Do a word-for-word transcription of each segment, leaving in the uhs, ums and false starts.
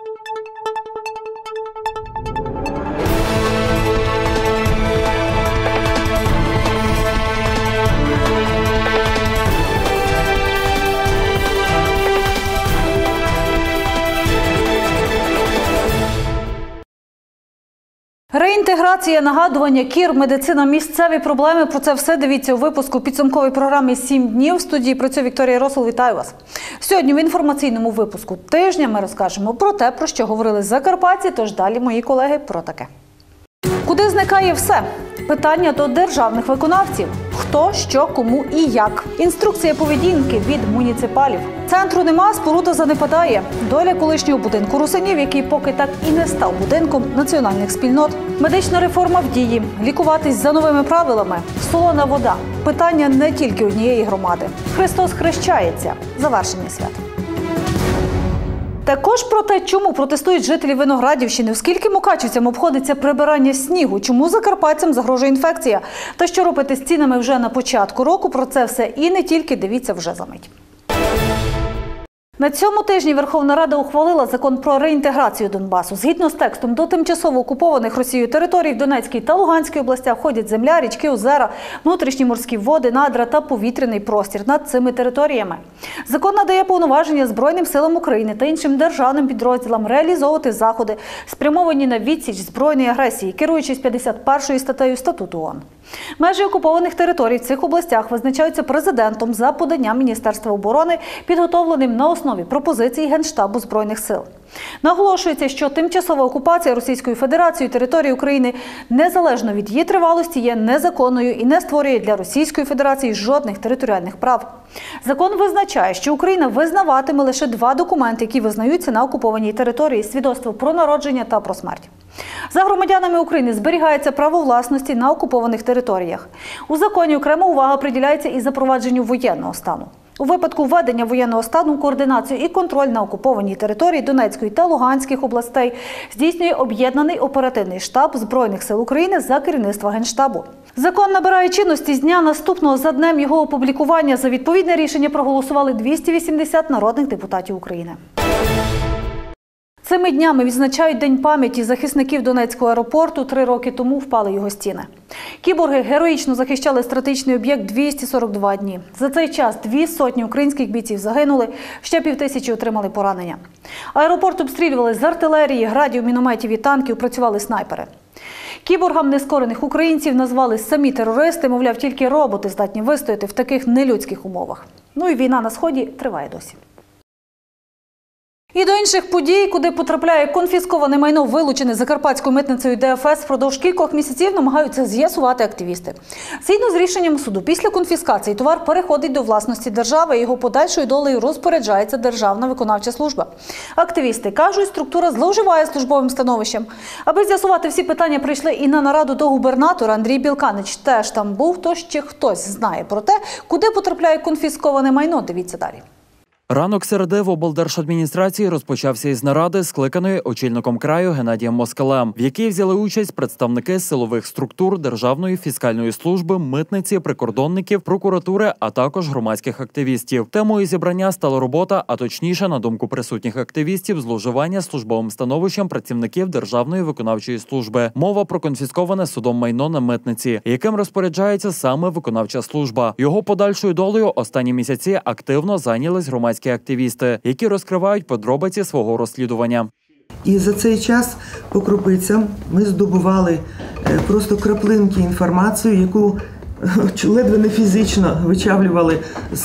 Реінтеграція, нагадування, кір, медицина, місцеві проблеми – про це все дивіться у випуску підсумкової програми «Сім днів». В студії працює Вікторія Росол. Вітаю вас. Сьогодні в інформаційному випуску тижня ми розкажемо про те, про що говорили закарпатці, тож далі мої колеги про таке. Куди зникає все? Питання до державних виконавців. Хто, що, кому і як. Інструкція поведінки від муніципалів. Центру нема, споруда занепадає. Доля колишнього будинку русинів, який поки так і не став будинком національних спільнот. Медична реформа в дії. Лікуватись за новими правилами. Солона вода. Питання не тільки однієї громади. Христос хрещається. Завершення свята. Також про те, чому протестують жителі Виноградівщини, оскільки мукачівцям обходиться прибирання снігу, чому закарпатцям загрожує інфекція, та що робити з цінами вже на початку року, про це все і не тільки, дивіться вже за мить. На цьому тижні Верховна Рада ухвалила закон про реінтеграцію Донбасу. Згідно з текстом, до тимчасово окупованих Росією територій в Донецькій та Луганській областях входять земля, річки, озера, внутрішні морські води, надра та повітряний простір над цими територіями. Закон надає повноваження Збройним силам України та іншим державним підрозділам реалізовувати заходи, спрямовані на відсіч збройної агресії, керуючись п'ятдесят першою статтею Статуту ООН. Межі окупованих територій в цих областях визначаються президентом за поданням Міністерства оборони, підготовленим на основі пропозицій Генштабу Збройних сил. Наголошується, що тимчасова окупація Російською Федерацією території України, незалежно від її тривалості, є незаконною і не створює для Російської Федерації жодних територіальних прав. Закон визначає, що Україна визнаватиме лише два документи, які визнаються на окупованій території – свідоцтво про народження та про смерть. За громадянами України зберігається право власності на окупованих територіях. У законі окрема увага приділяється і запровадженню воєнного стану. У випадку введення воєнного стану координацію і контроль на окупованій території Донецької та Луганських областей здійснює об'єднаний оперативний штаб Збройних сил України за керівництва Генштабу. Закон набирає чинності з дня наступного за днем його опублікування. За відповідне рішення проголосували двісті вісімдесят народних депутатів України. Цими днями відзначають День пам'яті захисників Донецького аеропорту. Три роки тому впали його стіни. Кіборги героїчно захищали стратегічний об'єкт двісті сорок два дні. За цей час дві сотні українських бійців загинули, ще півтисячі отримали поранення. Аеропорт обстрілювали з артилерії, градів, мінометів і танків, працювали снайпери. Кіборгам нескорених українців назвали самі терористи, мовляв, тільки роботи здатні вистояти в таких нелюдських умовах. Ну і війна на Сході триває досі. І до інших подій, куди потрапляє конфісковане майно, вилучене Закарпатською митницею Д Ф С, впродовж кількох місяців намагаються з'ясувати активісти. Згідно з рішенням суду, після конфіскації товар переходить до власності держави, і його подальшою долею розпоряджається Державна виконавча служба. Активісти кажуть, структура зловживає службовим становищем. Аби з'ясувати всі питання, прийшли і на нараду до губернатора. Андрій Білканич теж там був, тож ще хтось знає про те, куди потрапляє конфісковане майно. Дивіться далі. Ранок середи в облдержадміністрації розпочався із наради, скликаної очільником краю Геннадієм Москалем, в якій взяли участь представники силових структур, Державної фіскальної служби, митниці, прикордонників, прокуратури, а також громадських активістів. Темою зібрання стала робота, а точніше, на думку присутніх активістів, зловживання службовим становищем працівників Державної виконавчої служби. Мова про конфісковане судом майно на митниці, яким розпоряджається саме виконавча служба. Його подальшою долею останні місяці активно зайнялись громадські активісти, які розкривають подробиці свого розслідування. І за цей час по крупицям ми здобували просто краплинки інформацію, яку ледве не фізично вичавлювали з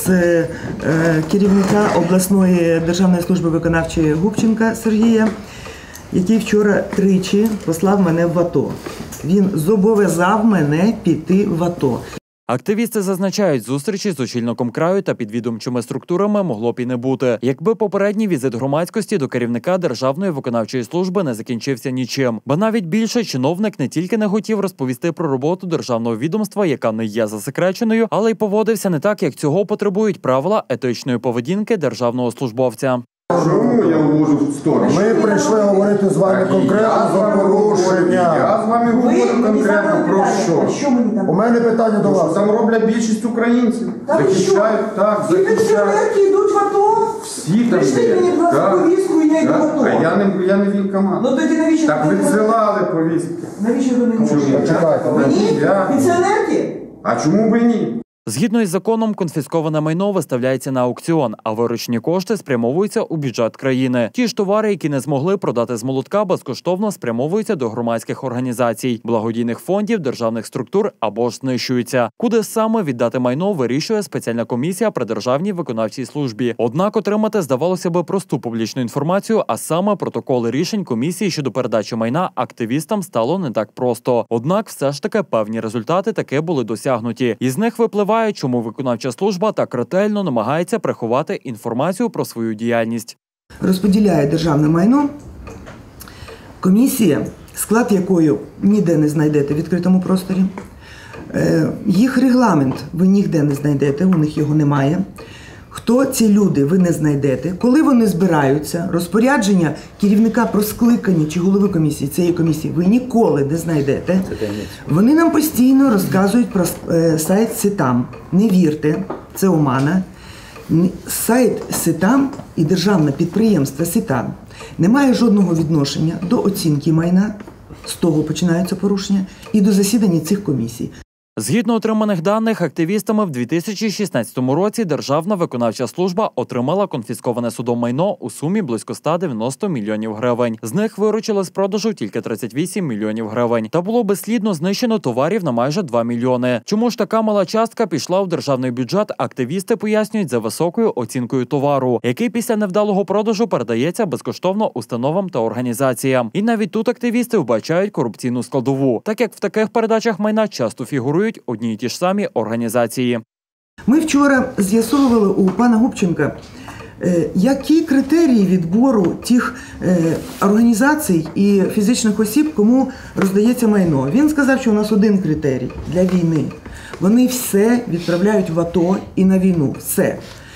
керівника обласної державної служби виконавчої Губченка Сергія, який вчора тричі послав мене в АТО. Він зобов'язав мене піти в АТО. Активісти зазначають, зустрічі з очільником краю та підвідомчими структурами могло б і не бути, якби попередній візит громадськості до керівника Державної виконавчої служби не закінчився нічим. Ба навіть більше, чиновник не тільки не хотів розповісти про роботу державного відомства, яка не є засекреченою, але й поводився не так, як цього потребують правила етичної поведінки державного службовця. Чому я ввожу в сторону? Ми прийшли говорити з вами конкретно за порушення. Я з вами говорю конкретно про що. У мене питання до вас. Там роблять більшість українців. Захищають, так, захищають. Пенсіонерки йдуть в АТО. Всі Всі там Прийшли є. мені, будь ласка, Так, повістку, і я йду так. готова. А я не, я не вілкомат. Ну тоді навіщо Так ви відсилали повістки. Навіщо ви не можете? Почекайте. Мені? Я- Пенсіонерки? А чому б і ні? Згідно із законом, конфісковане майно виставляється на аукціон, а виручені кошти спрямовуються у бюджет країни. Ті ж товари, які не змогли продати з молотка, безкоштовно спрямовуються до громадських організацій, благодійних фондів, державних структур або ж знищуються. Куди саме віддати майно, вирішує спеціальна комісія при Державній виконавчій службі. Однак отримати, здавалося би, просту публічну інформацію, а саме протоколи рішень комісії щодо передачі майна активістам стало не так просто. Однак все ж таки певні результати таки були досягнуті. Із них випливає, чому виконавча служба так ретельно намагається приховати інформацію про свою діяльність. Розподіляє державне майно комісія, склад якої ніде не знайдете в відкритому просторі. Е, Їх регламент ви ніде не знайдете, у них його немає. Хто ці люди, ви не знайдете. Коли вони збираються, розпорядження керівника про скликання чи голови комісії, цієї комісії, ви ніколи не знайдете. Вони нам постійно розказують про е, сайт Ситам. Не вірте, це омана. Н- Сайт Ситам і державне підприємство Ситам не має жодного відношення до оцінки майна, з того починаються порушення, і до засідання цих комісій. Згідно отриманих даних, активістами в дві тисячі шістнадцятому році Державна виконавча служба отримала конфісковане судом майно у сумі близько ста дев'яноста мільйонів гривень. З них виручили з продажу тільки тридцять вісім мільйонів гривень. Та було безслідно знищено товарів на майже два мільйони. Чому ж така мала частка пішла в державний бюджет, активісти пояснюють за високою оцінкою товару, який після невдалого продажу передається безкоштовно установам та організаціям. І навіть тут активісти вбачають корупційну складову, так як в таких передачах майна часто фігурують одні й ті ж самі організації. Ми вчора з'ясовували у пана Губченка, е, які критерії відбору тих е, організацій і фізичних осіб, кому роздається майно. Він сказав, що у нас один критерій для війни. Вони все відправляють в АТО і на війну. Все.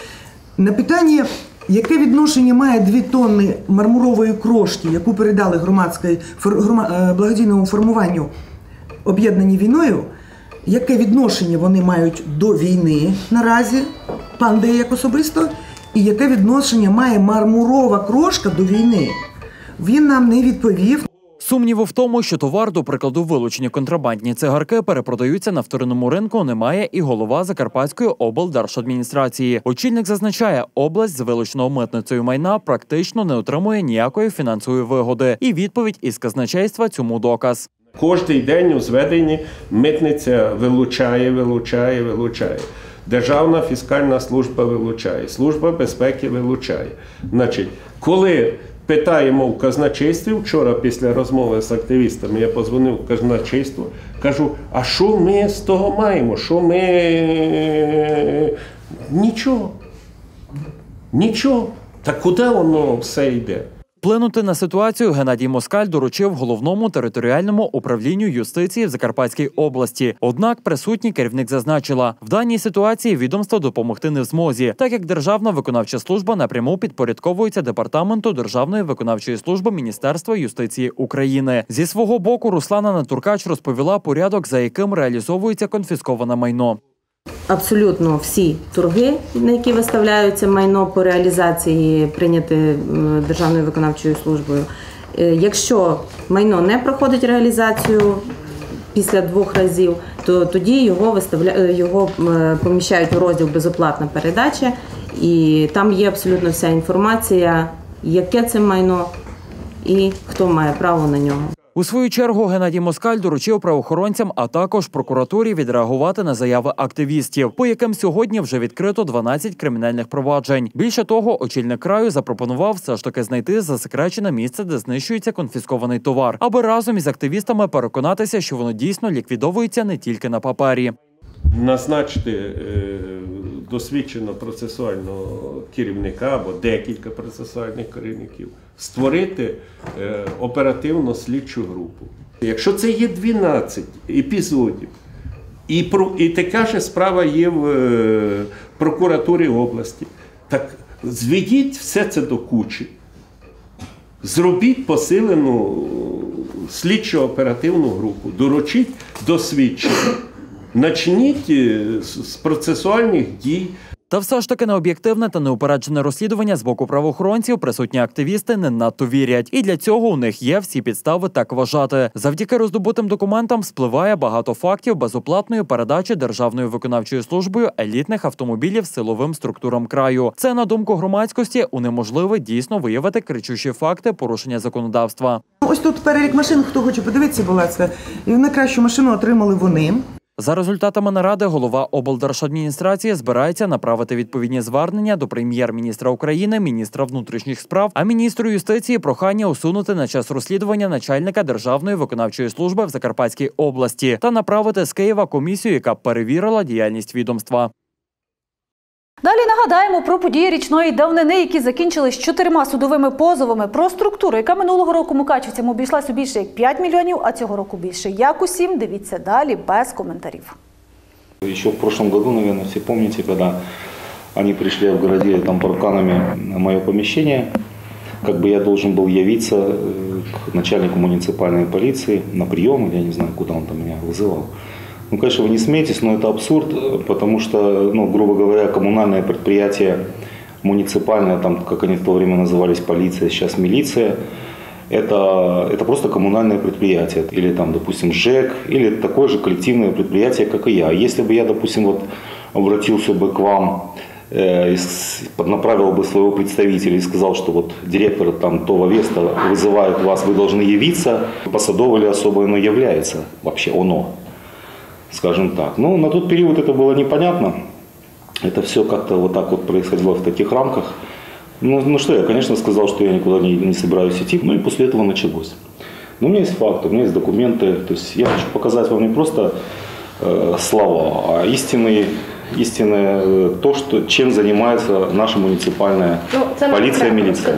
На питання, яке відношення має дві тонни мармурової крошки, яку передали громадській, грома- благодійному формуванню, об'єднані війною, яке відношення вони мають до війни наразі, пан Деяк особисто, і яке відношення має мармурова крошка до війни, він нам не відповів. Сумніву в тому, що товар, до прикладу, вилучені контрабандні цигарки, перепродаються на вторинному ринку, немає і голова Закарпатської облдержадміністрації. Очільник зазначає, область з вилученого митницею майна практично не отримує ніякої фінансової вигоди. І відповідь із казначейства цьому доказ. Кожний день у зведенні митниця вилучає, вилучає, вилучає. Державна фіскальна служба вилучає, Служба безпеки вилучає. Значить, коли питаємо в казначействі, вчора після розмови з активістами я подзвонив в казначейство, кажу, а що ми з того маємо? Що ми... Нічого. Нічого. Та куди воно все йде? Вплинути на ситуацію Геннадій Москаль доручив Головному територіальному управлінню юстиції в Закарпатській області. Однак присутній керівник зазначила, в даній ситуації відомство допомогти не в змозі, так як Державна виконавча служба напряму підпорядковується Департаменту Державної виконавчої служби Міністерства юстиції України. Зі свого боку Руслана Натуркач розповіла порядок, за яким реалізовується конфісковане майно. Абсолютно всі торги, на які виставляються майно по реалізації, прийняті Державною виконавчою службою. Якщо майно не проходить реалізацію після двох разів, то тоді його виставляють, його поміщають у розділ «Безоплатна передача», і там є абсолютно вся інформація, яке це майно і хто має право на нього. У свою чергу Геннадій Москаль доручив правоохоронцям, а також прокуратурі відреагувати на заяви активістів, по яким сьогодні вже відкрито дванадцять кримінальних проваджень. Більше того, очільник краю запропонував все ж таки знайти засекречене місце, де знищується конфіскований товар, аби разом із активістами переконатися, що воно дійсно ліквідовується не тільки на папері. Назначити е, досвідченого процесуального керівника або декілька процесуальних керівників, створити е, оперативну слідчу групу. Якщо це є дванадцять епізодів, і, про, і така ж справа є в е, прокуратурі області, так зведіть все це до кучі, зробіть посилену слідчо-оперативну групу, доручіть досвідчених. Начніть з процесуальних дій. Та все ж таки на об'єктивне та неупереджене розслідування з боку правоохоронців присутні активісти не надто вірять. І для цього у них є всі підстави так вважати. Завдяки роздобутим документам спливає багато фактів безоплатної передачі Державною виконавчою службою елітних автомобілів силовим структурам краю. Це, на думку громадськості, унеможливить дійсно виявити кричущі факти порушення законодавства. Ось тут перелік машин, хто хоче подивитися, була це. І найкращу машину отримали вони. За результатами наради голова облдержадміністрації збирається направити відповідні звернення до прем'єр-міністра України, міністра внутрішніх справ, а міністру юстиції прохання усунути на час розслідування начальника Державної виконавчої служби в Закарпатській області та направити з Києва комісію, яка перевірила діяльність відомства. Далі нагадаємо про події річної давнини, які закінчились чотирма судовими позовами про структуру, яка минулого року мукачівцям обійшлась у більше як п'ять мільйонів, а цього року більше як усім. Дивіться далі без коментарів. Еще в прошлом году, наверное, все помните, когда они пришли в городе там парканами на мое помещение, как бы я должен был явиться к начальнику муниципальной полиции на прием, я не знаю, куда он там меня вызывал. Ну, конечно, вы не смеетесь, но это абсурд, потому что, ну, грубо говоря, коммунальное предприятие, муниципальное, там, как они в то время назывались, полиция, сейчас милиция, это, это просто коммунальное предприятие. Или, там, допустим, ЖЭК, или такое же коллективное предприятие, как и я. Если бы я, допустим, вот, обратился бы к вам, э, поднаправил бы своего представителя и сказал, что вот директор там, того места вызывает вас, вы должны явиться, посадово или особо оно является, вообще оно. Скажем так. Ну, на тот период это было непонятно. Это все как-то вот так вот происходило в таких рамках. Ну, ну что, я, конечно, сказал, что я никуда не, не собираюсь идти. Ну и после этого началось. Но у меня есть факты, у меня есть документы. То есть я хочу показать вам не просто э, слова, а истинные, истинное то, что, чем занимается наша муниципальная ну, полиция и милиция.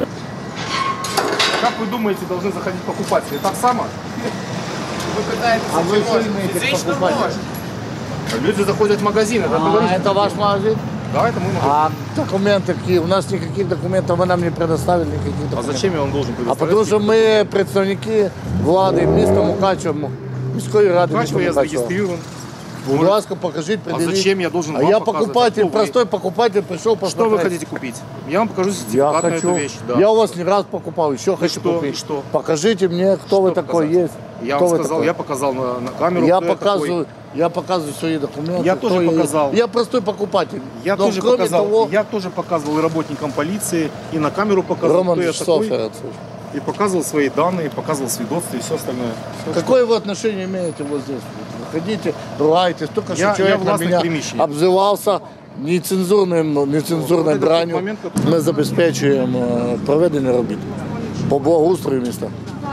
Как вы думаете, должны заходить покупатели? Так само? Вы пытаетесь А вы что имеете покупать? Люди заходят в магазин. Это, А, это ваш магазин? Да, это мой магазин. А документы какие? У нас никаких документов, вы нам не предоставили никаких А документов. зачем я вам должен А предоставить? потому що ми представники влади міста Мукачева, міської ради міста Мукачево я Мукачева. зарегистрирован. Будь ласка, покажіть, А предъявіть. зачем я должен А вам я показывать? покупатель, Кто вы? простой покупатель, пришел Что вы посмотреть. хотите купить? Я вам покажу Я сертификат на хочу. эту вещь. Да. Я у вас не раз покупал, еще хочу что? купить. И что? Покажите мне, кто Что вы такой показать? есть. Я Кто вам вы сказал, такой? я показал на, на камеру, Я кто я показываю, такой. я показываю свои документы. Я кто тоже я есть. показал. Я простой покупатель. Я, Но тоже кроме показал, того, я тоже показывал и работникам полиции, и на камеру показывал, Роман кто я Вячеславович, такой. Арацович, И показывал свои данные, показывал свидетельства и все остальное. Всё, какое вы отношение имеете вот здесь? Выходите, ругайтесь. Только Я- что я человек на властный меня приміщення. обзывался нецензурним, ну, нецензурною Вот этот бранью. момент, который- Ми забезпечуємо е, проведення робіт по благоустрою міста.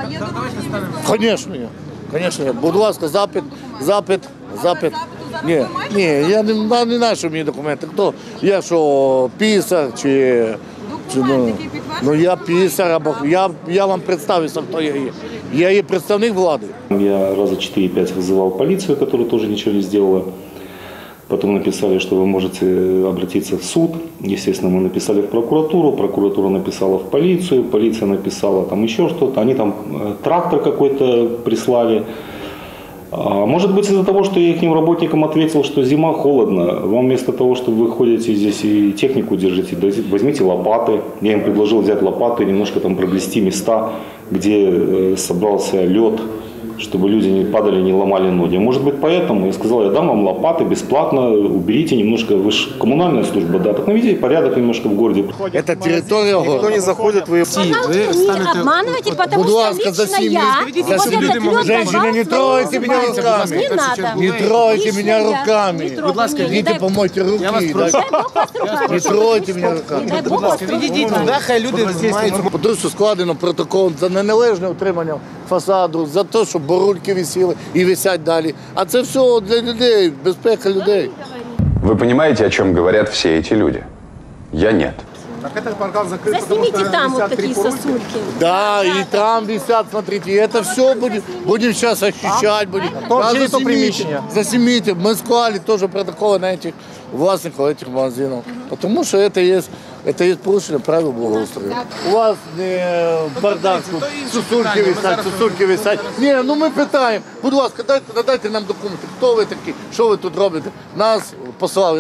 Звісно, є. Звісно, є. Будь ласка, запит, запит, запит. Ні, ні, я не, я не знаю, що мені документи. Хто? Я що, писар чи... чи ну, ну я писар, або я, я вам представився, хто я є. Я є представник влади. Я раза четыре-пять вызывал полицию, которая тоже ничего не сделала. Потом написали, что вы можете обратиться в суд. Естественно, мы написали в прокуратуру, прокуратура написала в полицию, полиция написала там еще что-то. Они там э, трактор какой-то прислали. А может быть, из-за того, что я их работникам ответил, что зима, холодно, вам вместо того, что вы ходите здесь и технику держите, возьмите лопаты. Я им предложил взять лопаты, немножко там проглести места, где э, собрался лед, чтобы люди не падали, не ломали ноги. Может быть, поэтому я сказал, я дам вам лопаты бесплатно, уберите немножко, вы же коммунальная служба, да, так наведите порядок немножко в городе. Це територія Никто города. не заходит, вы... Пожалуйста, не обманывайте, потому Будь что ласка, за лично семью. я За вот семью. этот лед Женщина, давал не своим трогайте меня покупателям. руками. Не надо. Не тройте Лично меня я. руками. Не трогай меня, не Идите, дай- помойте руки. Дай Бог вас рука. Не тройте меня руками. Дай Бог вас рука. Хай люди мають. Тому що складено протокол за неналежне утримання фасаду, за те, що бурульки висіли і висять далі. А це все для людей, безпека людей. Вы понимаете, о чем говорят все эти люди? Я нет. Так этот паркан закрыт, потому Заснимите что там вот висят три такие поручни. сосульки. Да, и там висят, смотрите, и это все будем, будем сейчас ощущать. Будем. То, Да, чьи то заснимите, приміщення? заснимите. Мы склали тоже протоколы на этих властников этих магазинов. Потому что это есть, это есть порушение правил благоустройства. У вас не бардак, тут сосульки висять, сосульки висять. Ні, ну ми питаємо, будь ласка, дайте, надайте нам документи, хто ви такі, що ви тут робите. Нас послали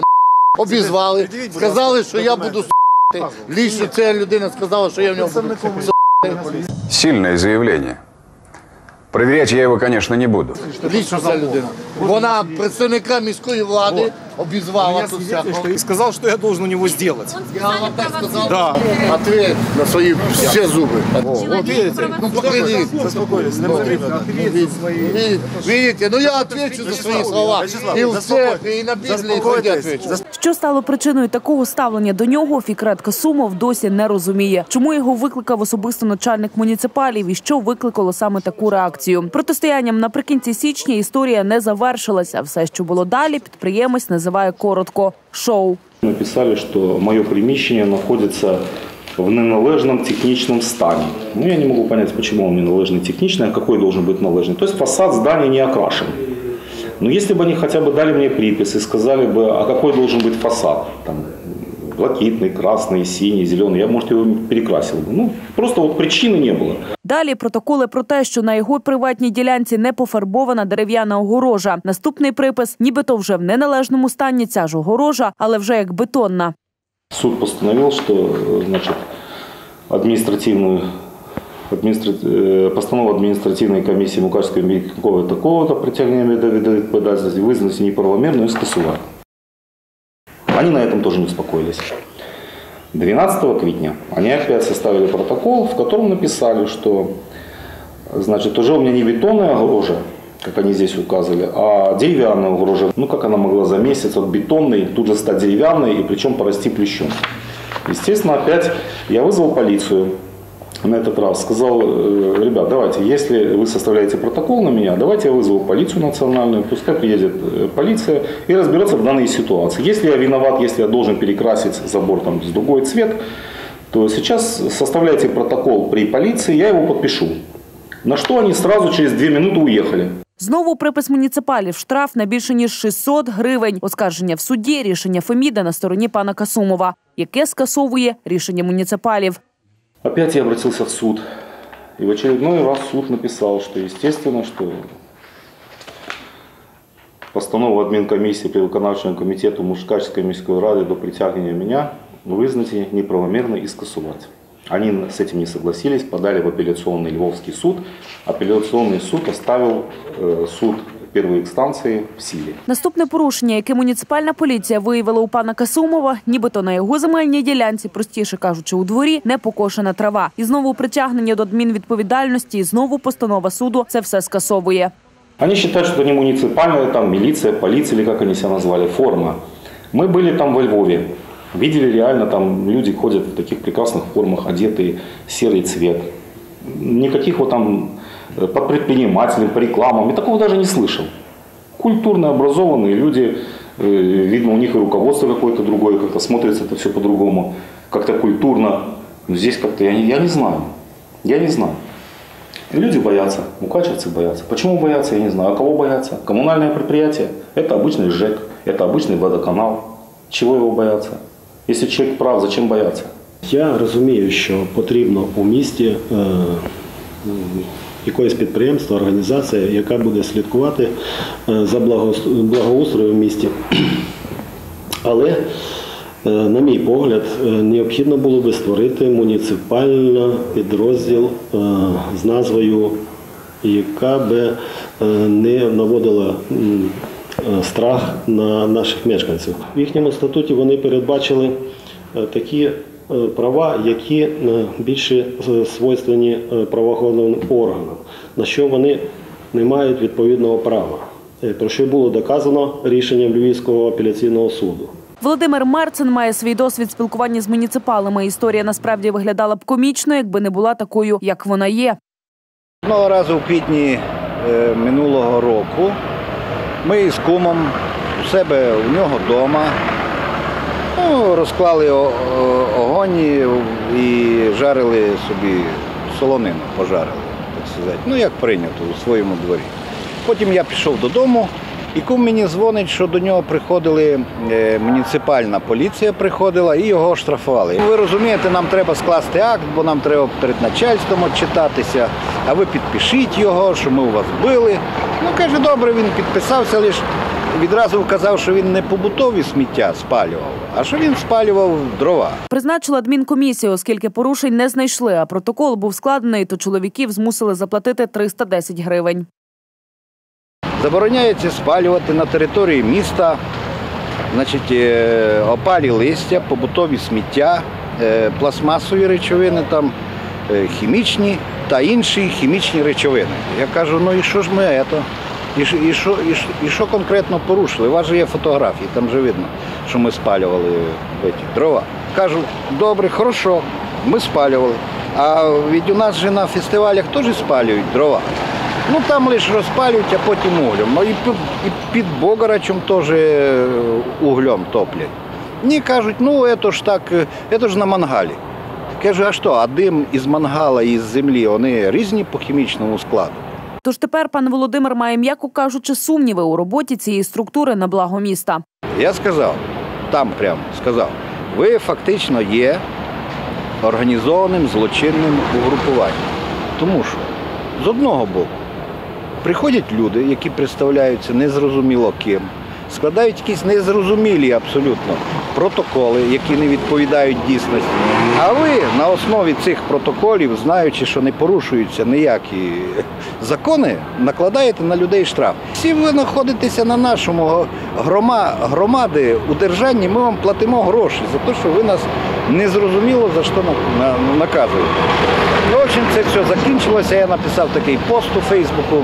обізвали, сказали, що я буду с**ти. Лічно ця людина сказала, що я в нього буду с**ти. Сильное заявление. Проверять я его, конечно, не буду. Лічно ця людина. Вона представника міської влади обізвала тут всякого. И сказал, что я должен у него сделать. Я вам так сказав. Да. Ответ на свої всі зуби. Вот видите? Ну, покажіть. Заспокойтесь, не потрібно. Видите, ну я отвечу за свої слова. І в церкві, і на Біблії отвечу. Що стало причиною такого ставлення до нього, Фікрат Касумов досі не розуміє. Чому його викликав особисто начальник муніципалів і що викликало саме таку реакцію. Протистоянням наприкінці січня історія не завершилася. Все, що було далі, підприємець називає коротко – шоу. Написали, що моє приміщення знаходиться в неналежном техничном стані. Ну, я не можу зрозуміти, чому він неналежний технічний, а який має бути належний. Тобто фасад здання не окрашен. Но если бы они хотя бы дали мне припис и сказали бы, а какой должен быть фасад, там, блакитный, красный, синий, зеленый, я, может, его перекрасил бы. Ну, просто вот причины не было. Далі протоколи про те, що на його приватній ділянці не пофарбована дерев'яна огорожа. Наступний припис – нібито вже в неналежному стані ця ж огорожа, але вже як бетонна. Суд постановил, что, значит, административную постанова административной комиссии Мукачевской какого-то такого-то притягнения до відповідальності визнати неправомірною і скасувати. Они на этом тоже не успокоились. двенадцатого квитня они опять составили протокол, в котором написали, что, значит, уже у меня не бетонная огорожа, как они здесь указывали, а деревянная огорожа. Ну, как она могла за месяц от бетонной тут же стать деревянной и причем порасти плющом. Естественно, опять я вызвал полицию. На этот раз сказал: ребят, давайте, если вы составляете протокол на меня, давайте я вызову полицию национальную, пускай приедет полиция и разберется в данной ситуации. Если я виноват, если я должен перекрасить забор там в другой цвет, то сейчас составляйте протокол при полиции, я его подпишу. На что они сразу через две минуты уехали. Знову припис муніципалів, штраф на більше ніж шістсот гривень. Оскарження в суді, рішення Феміда на стороні пана Касумова, яке скасовує рішення муніципалів. Опять я обратился в суд, и в очередной раз суд написал, что естественно, что постанову админкомиссии при виконавчому комітету Мукачевской міської ради до притягнення меня визнати неправомерно и скасувати. Они с этим не согласились, подали в апелляционный Львовский суд. Апелляционный суд оставил э, суд першої інстанції в силі. Наступне порушення, яке муніципальна поліція виявила у пана Касумова, нібито на його земельній ділянці, простіше кажучи, у дворі, не покошена трава. І знову притягнення до адмінвідповідальності, і знову постанова суду це все скасовує. Вони вважають, що це не муніципальна, там міліція, поліція, як вони себе назвали, форма. Ми були там во Львові. Видели реально, там люди ходят в таких прекрасных формах, одетые серый цвет. Никаких вот там по предпринимателям, по рекламам, я такого даже не слышал. Культурно образованные люди, видно, у них и руководство какое-то другое, как-то смотрится это все по-другому, как-то культурно. Но здесь как-то, я не, я не знаю, я не знаю. Люди боятся, мукачевцы боятся. Почему боятся, я не знаю. А кого боятся? Коммунальное предприятие – это обычный ЖЭК, это обычный водоканал. Чего его бояться? Якщо чоловік прав, зачем бояться? Я розумію, що потрібно у місті е, якесь підприємство, організація, яка буде слідкувати е, за благоустроєм в місті. Але, е, на мій погляд, е, необхідно було би створити муніципальний підрозділ е, з назвою, яка би е, не наводила е, страх на наших мешканців. В їхньому статуті вони передбачили такі права, які більше свойственні правоохоронним органам, на що вони не мають відповідного права, про що було доказано рішенням Львівського апеляційного суду. Володимир Мерцен має свій досвід спілкування з муніципалами. Історія насправді виглядала б комічно, якби не була такою, як вона є. Одного разу в квітні минулого року ми із кумом у себе у нього вдома ну, розклали огонь і жарили собі солонину, пожарили, так сказати. Ну, як прийнято у своєму дворі. Потім я пішов додому, і кум мені дзвонить, що до нього приходили, муніципальна поліція приходила і його штрафували. Ви розумієте, нам треба скласти акт, бо нам треба перед начальством відчитатися, а ви підпишіть його, що ми у вас били. Ну, каже, добре, він підписався, лише відразу вказав, що він не побутові сміття спалював, а що він спалював дрова. Призначили адмінкомісію, оскільки порушень не знайшли, а протокол був складений, то чоловіків змусили заплатити триста десять гривень. Забороняється спалювати на території міста, значить, опалі листя, побутові сміття, пластмасові речовини, там, хімічні та інші хімічні речовини. Я кажу, ну і що ж ми це? І що, і, що, і, що, і що конкретно порушили? У вас же є фотографії, там же видно, що ми спалювали дрова. Кажу, добре, хорошо, ми спалювали. А від у нас же на фестивалях теж спалюють дрова. Ну там лише розпалюють, а потім углем. Ну, і, і під Богородчем теж углем топлять. Мені кажуть, ну це ж так, це ж на мангалі. Кажу, а що, а дим із мангала і з землі, вони різні по хімічному складу. Тож тепер пан Володимир має, м'яко кажучи, сумніви у роботі цієї структури на благо міста. Я сказав, там прямо сказав, ви фактично є організованим злочинним угрупуванням. Тому що, з одного боку, приходять люди, які представляються незрозуміло ким, складають якісь незрозумілі абсолютно протоколи, які не відповідають дійсності. А ви на основі цих протоколів, знаючи, що не порушуються ніякі закони, накладаєте на людей штраф. Всі ви знаходитеся на нашому громади удержанні, ми вам платимо гроші за те, що ви нас незрозуміло за що наказуєте. В общем, це все закінчилося, я написав такий пост у Фейсбуку,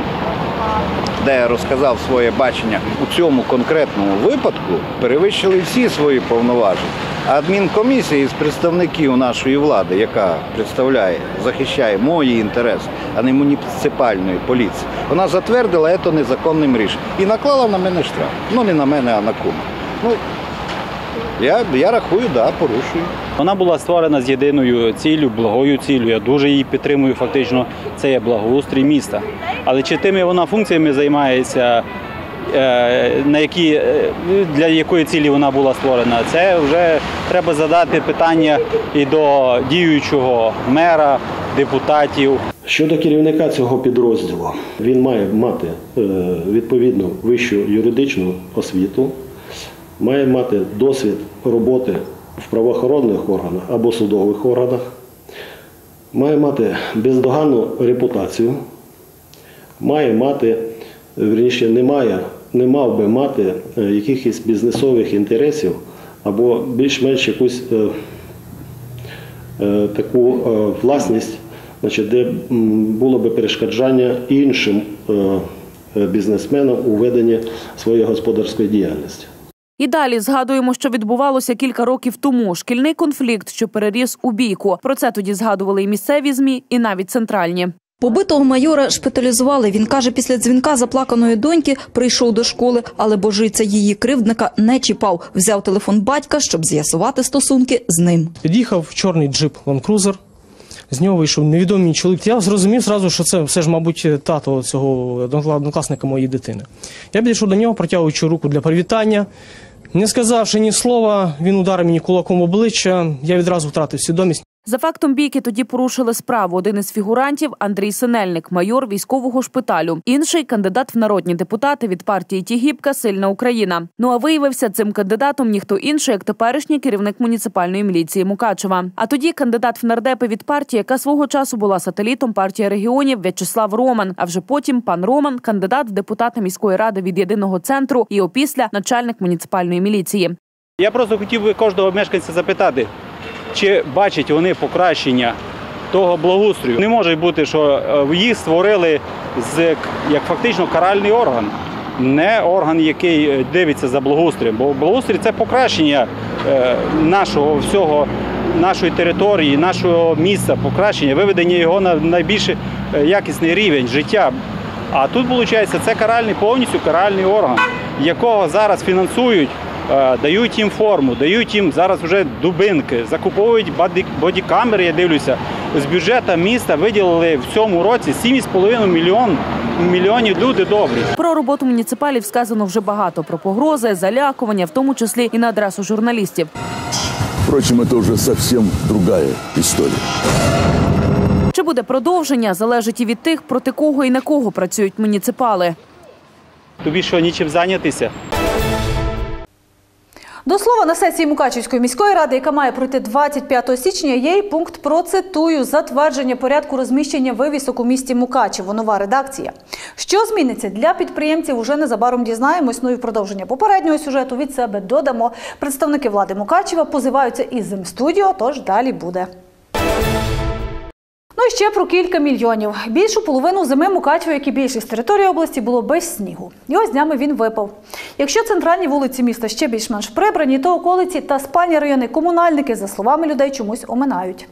де я розказав своє бачення. У цьому конкретному випадку перевищили всі свої повноваження. А адмінкомісія з представників нашої влади, яка представляє, захищає мої інтереси, а не муніципальної поліції, вона затвердила це незаконним рішенням і наклала на мене штраф. Ну не на мене, а на кума. Ну, я, я рахую, так, да, порушую. Вона була створена з єдиною ціллю, благою ціллю. Я дуже її підтримую, фактично, це є благоустрій міста. Але чи тими вона функціями займається, на які, для якої цілі вона була створена, це вже треба задати питання і до діючого мера, депутатів. Щодо керівника цього підрозділу, він має мати відповідну вищу юридичну освіту, має мати досвід роботи в правоохоронних органах або судових органах, має мати бездоганну репутацію, має мати, вірніше, не має, не мав би мати якихось бізнесових інтересів або більш-менш якусь е, е, таку е, власність, значить, де було би перешкоджання іншим е, бізнесменам у веденні своєї господарської діяльності. І далі згадуємо, що відбувалося кілька років тому. Шкільний конфлікт, що переріс у бійку. Про це тоді згадували і місцеві ЗМІ, і навіть центральні. Побитого майора шпиталізували. Він каже, після дзвінка заплаканої доньки прийшов до школи, але божиця її кривдника не чіпав. Взяв телефон батька, щоб з'ясувати стосунки з ним. Під'їхав чорний джип Land Cruiser. З нього вийшов невідомий чоловік. Я зрозумів зразу, що це все ж, мабуть, тато цього однокласника моєї дитини. Я підійшов до нього, протягуючи руку для привітання. Не сказавши ні слова, він ударив мені кулаком в обличчя. Я відразу втратив свідомість. За фактом бійки тоді порушили справу. Один із фігурантів – Андрій Синельник, майор військового шпиталю. Інший – кандидат в народні депутати від партії «Тігіпка. Сильна Україна». Ну а виявився цим кандидатом ніхто інший, як теперішній керівник муніципальної міліції Мукачева. А тоді кандидат в нардепи від партії, яка свого часу була сателітом партії регіонів, В'ячеслав Роман. А вже потім пан Роман – кандидат в депутати міської ради від Єдиного центру і опісля – начальник муніципальної міліції. Я просто хотів би кожного мешканця запитати, чи бачать вони покращення того благоустрою. Не може бути, що їх створили з, як фактично каральний орган, не орган, який дивиться за благоустроєм. Бо благоустрій – це покращення нашого всього, нашої території, нашого міста, покращення, виведення його на найбільш якісний рівень життя. А тут, виходить, це каральний, повністю каральний орган, якого зараз фінансують, дають їм форму, дають їм зараз вже дубинки, закуповують бодікамери, я дивлюся. З бюджету міста виділили в цьому році сім з половиною мільйон, мільйонів люди добрі. Про роботу муніципалів сказано вже багато. Про погрози, залякування, в тому числі і на адресу журналістів. Впрочем, це вже зовсім інша історія. Чи буде продовження, залежить і від тих, проти кого і на кого працюють муніципали. Тобі що, нічим зайнятися? До слова, на сесії Мукачівської міської ради, яка має пройти двадцять п'ятого січня, є й пункт про, цитую, затвердження порядку розміщення вивісок у місті Мукачево. Нова редакція. Що зміниться для підприємців, уже незабаром дізнаємось. Ну і в продовження попереднього сюжету від себе додамо. Представники влади Мукачева позиваються із Земстудіо, тож далі буде. Ну і ще про кілька мільйонів. Більшу половину зими Мукачево, як і більшість території області, було без снігу. І ось днями він випав. Якщо центральні вулиці міста ще більш-менш прибрані, то околиці та спальні райони комунальники, за словами людей, чомусь оминають.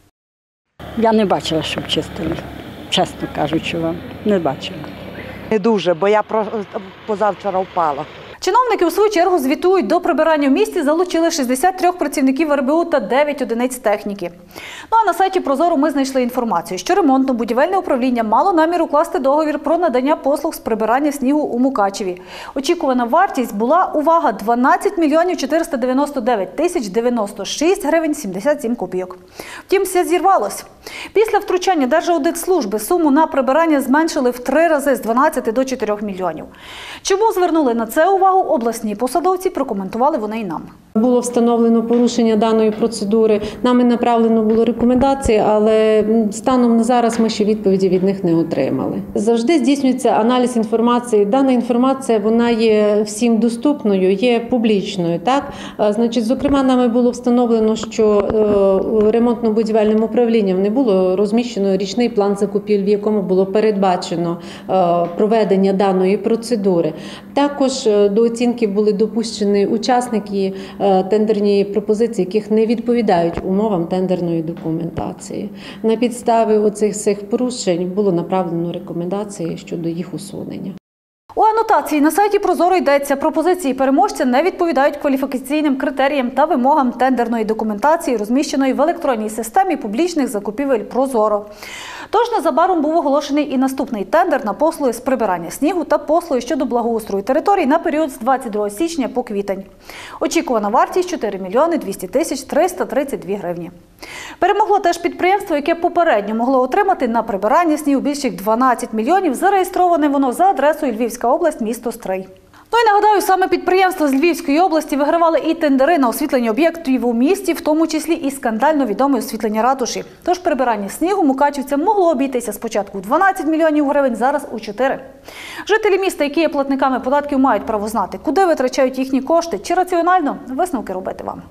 Я не бачила, щоб чистили. Чесно кажучи вам, не бачила. Не дуже, бо я позавчора впала. Чиновники, у свою чергу, звітують, до прибирання в місті залучили шістдесят три працівників ер бе у та дев'ять одиниць техніки. Ну а на сайті Прозоро ми знайшли інформацію, що ремонтно-будівельне управління мало намір укласти договір про надання послуг з прибирання снігу у Мукачеві. Очікувана вартість була, увага, дванадцять мільйонів чотириста дев'яносто дев'ять тисяч дев'яносто шість гривень сімдесят сім копійок. Втім, все зірвалось. Після втручання Держаудитслужби суму на прибирання зменшили в три рази, з дванадцяти до чотирьох мільйонів. Чому звернули на це увагу обласні посадовці, прокоментували вони і нам. Було встановлено порушення даної процедури, нами направлено було рекомендації, але станом на зараз ми ще відповіді від них не отримали. Завжди здійснюється аналіз інформації. Дана інформація, вона є всім доступною, є публічною. Так? Значить, зокрема, нами було встановлено, що ремонтно-будівельним управлінням не було розміщено річний план закупівель, в якому було передбачено проведення даної процедури. Також до оцінки були допущені учасники тендерні пропозиції, яких не відповідають умовам тендерної документації. На підставі оцих цих порушень було направлено рекомендації щодо їх усунення. У анотації на сайті Прозоро йдеться: пропозиції переможця не відповідають кваліфікаційним критеріям та вимогам тендерної документації, розміщеної в електронній системі публічних закупівель Прозоро. Тож незабаром був оголошений і наступний тендер на послуги з прибирання снігу та послуги щодо благоустрою територій на період з двадцять другого січня по квітень. Очікувана вартість – чотири мільйони двісті тисяч триста тридцять дві гривні. Перемогло теж підприємство, яке попередньо могло отримати на прибирання снігу більше як дванадцять мільйонів. Зареєстроване воно за адресою Львівська область, місто Стрий. Ну і нагадаю, саме підприємства з Львівської області вигравали і тендери на освітлення об'єктів у місті, в тому числі і скандально відоме освітлення ратуші. Тож прибирання снігу мукачівцям могло обійтися спочатку у дванадцять мільйонів гривень, зараз у чотири. Жителі міста, які є платниками податків, мають право знати, куди витрачають їхні кошти, чи раціонально, висновки робити вам.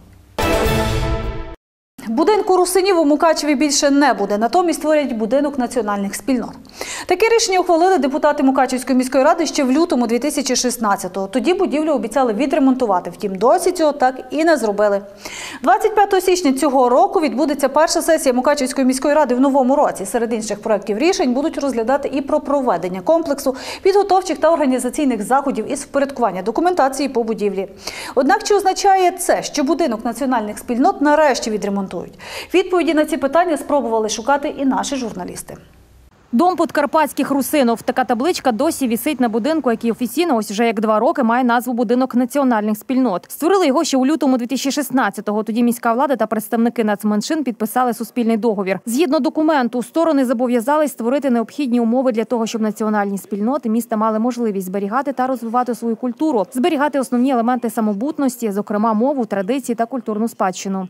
Будинку русинів у Мукачеві більше не буде, натомість створять будинок національних спільнот. Таке рішення ухвалили депутати Мукачівської міської ради ще в лютому дві тисячі шістнадцятого. Тоді будівлю обіцяли відремонтувати, втім досі цього так і не зробили. двадцять п'ятого січня цього року відбудеться перша сесія Мукачівської міської ради в новому році. Серед інших проєктів рішень будуть розглядати і про проведення комплексу підготовчих та організаційних заходів із впорядкування документації по будівлі. Однак чи означає це, що будинок національних спільнот нарешті відремонтують? Відповіді на ці питання спробували шукати і наші журналісти. Дом подкарпатських русинов. Така табличка досі вісить на будинку, який офіційно ось вже як два роки має назву «Будинок національних спільнот». Створили його ще у лютому дві тисячі шістнадцятого. Тоді міська влада та представники нацменшин підписали суспільний договір. Згідно документу, сторони зобов'язались створити необхідні умови для того, щоб національні спільноти міста мали можливість зберігати та розвивати свою культуру, зберігати основні елементи самобутності, зокрема мову, традиції та культурну спадщину.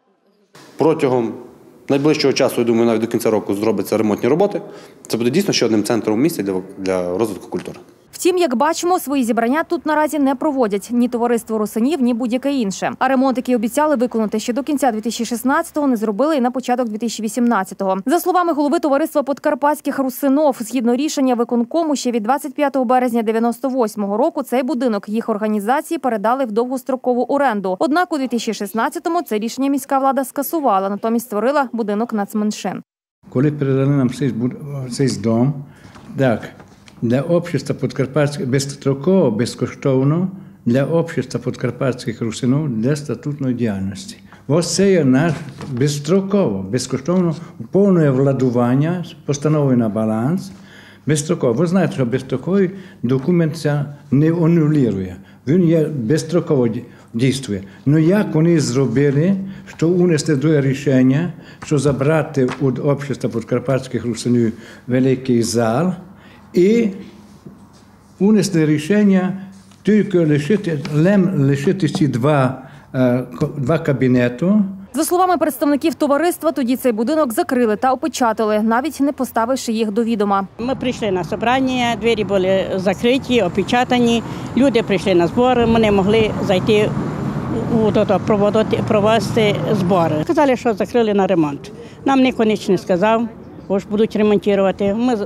Протягом найближчого часу, я думаю, навіть до кінця року зробляться ремонтні роботи. Це буде дійсно ще одним центром в місті для, для розвитку культури. Втім, як бачимо, свої зібрання тут наразі не проводять ні товариство русинів, ні будь-яке інше. А ремонт, який обіцяли виконати ще до кінця дві тисячі шістнадцятого, не зробили і на початок дві тисячі вісімнадцятого. За словами голови товариства подкарпатських русинов, згідно рішення виконкому, ще від двадцять п'ятого березня дев'яносто восьмого року цей будинок їх організації передали в довгострокову оренду. Однак у дві тисячі шістнадцятому це рішення міська влада скасувала, натомість створила будинок нацменшин. Коли передали нам цей, цей дом, так, для общества подкарпатських, безстроково, безкоштовно, для общества подкарпатських русинів для статутної діяльності. Ось це є наш безстроково, безкоштовно, повне владування, постановою на баланс, безстроково. Ви знаєте, що безстроковий документ це не анулює, він є безстроково дійствує. Ну як вони зробили, що унесли друге рішення, що забрати від общества подкарпатських русинів великий зал, і унесли рішення тільки лишити, лишити ці два е, два кабінети. За словами представників товариства, тоді цей будинок закрили та опечатали, навіть не поставивши їх до відома. Ми прийшли на зібрання, двері були закриті, опечатані, люди прийшли на збори, ми не могли зайти у то, проводити, провести збори. Сказали, що закрили на ремонт. Нам ніхто ніч не сказав, бо ж будуть ремонтувати. Ми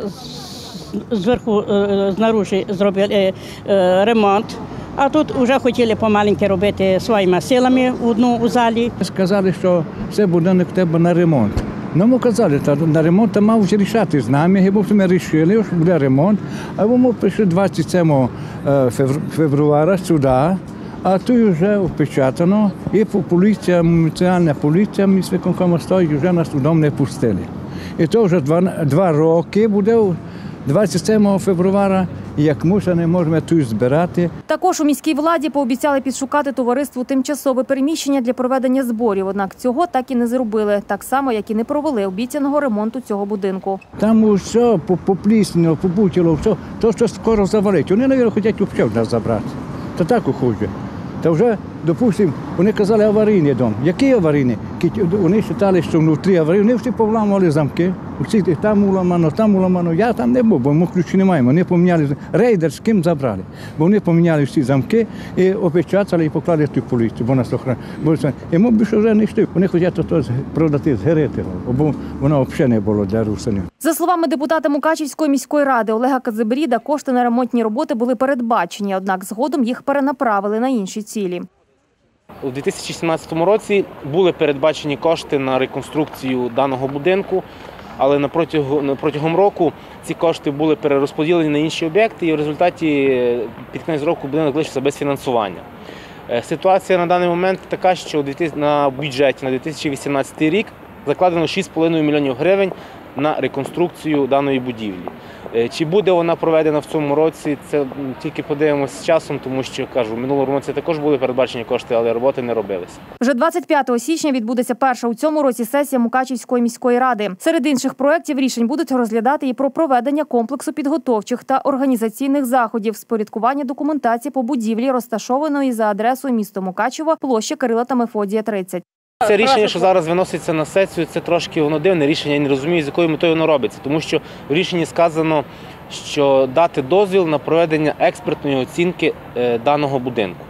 зверху, знаружи зробили ремонт. А тут вже хотіли помаленьки робити своїми силами одну у залі. Сказали, що це будинок тебе на ремонт. Нам казали, що на ремонт ти мав рішати з нами, і ми вирішили, що буде ремонт. А ми прийшли двадцять сьомого февруара сюди, а тут вже опечатано, і поліція, муніципальна поліція, міська виконкому стоїть, вже нас додому не пустили. І то вже два, два роки буде, двадцять сьомого февруара, як ми ще не можемо тут збирати. Також у міській владі пообіцяли підшукати товариству тимчасове переміщення для проведення зборів, однак цього так і не зробили, так само, як і не провели обіцяного ремонту цього будинку. Там все поплісніло, побутіло, все, то, що скоро завалить. Вони, мабуть, хочуть взагалі нас забрати. Та так ухоже. Та вже, допустимо, вони казали аварійний дом. Який аварійний? Вони вважали, що внутрі аварійний. Вони всі повламували замки. Всі там уламано, там уламано. Я там не був, бо ми ключі не маємо. Вони поміняли, рейдер з ким забрали. Бо вони поміняли всі замки і опечатали і поклали ту поліцію, бо нас охороняли. І ми більше вже не йшли. Вони хочуть то продати, згорити, бо воно взагалі не було для русинів. За словами депутата Мукачівської міської ради Олега Казибріда, кошти на ремонтні роботи були передбачені, однак згодом їх перенаправили на інші цілі. У дві тисячі сімнадцятому році були передбачені кошти на реконструкцію даного будинку, але протягом року ці кошти були перерозподілені на інші об'єкти, і в результаті під кінець року будинок залишився без фінансування. Ситуація на даний момент така, що на бюджеті на дві тисячі вісімнадцятий рік закладено шість з половиною мільйонів гривень на реконструкцію даної будівлі. Чи буде вона проведена в цьому році, це тільки подивимося з часом, тому що, кажу, в минулому році також були передбачені кошти, але роботи не робилися. Вже двадцять п'ятого січня відбудеться перша у цьому році сесія Мукачівської міської ради. Серед інших проєктів рішень будуть розглядати і про проведення комплексу підготовчих та організаційних заходів з порядкування документації по будівлі, розташованої за адресою місто Мукачево, площа Кирила та Мефодія, тридцять. Це рішення, що зараз виноситься на сесію, це трошки воно дивне рішення, я не розумію, з якою метою воно робиться. Тому що в рішенні сказано, що дати дозвіл на проведення експертної оцінки даного будинку.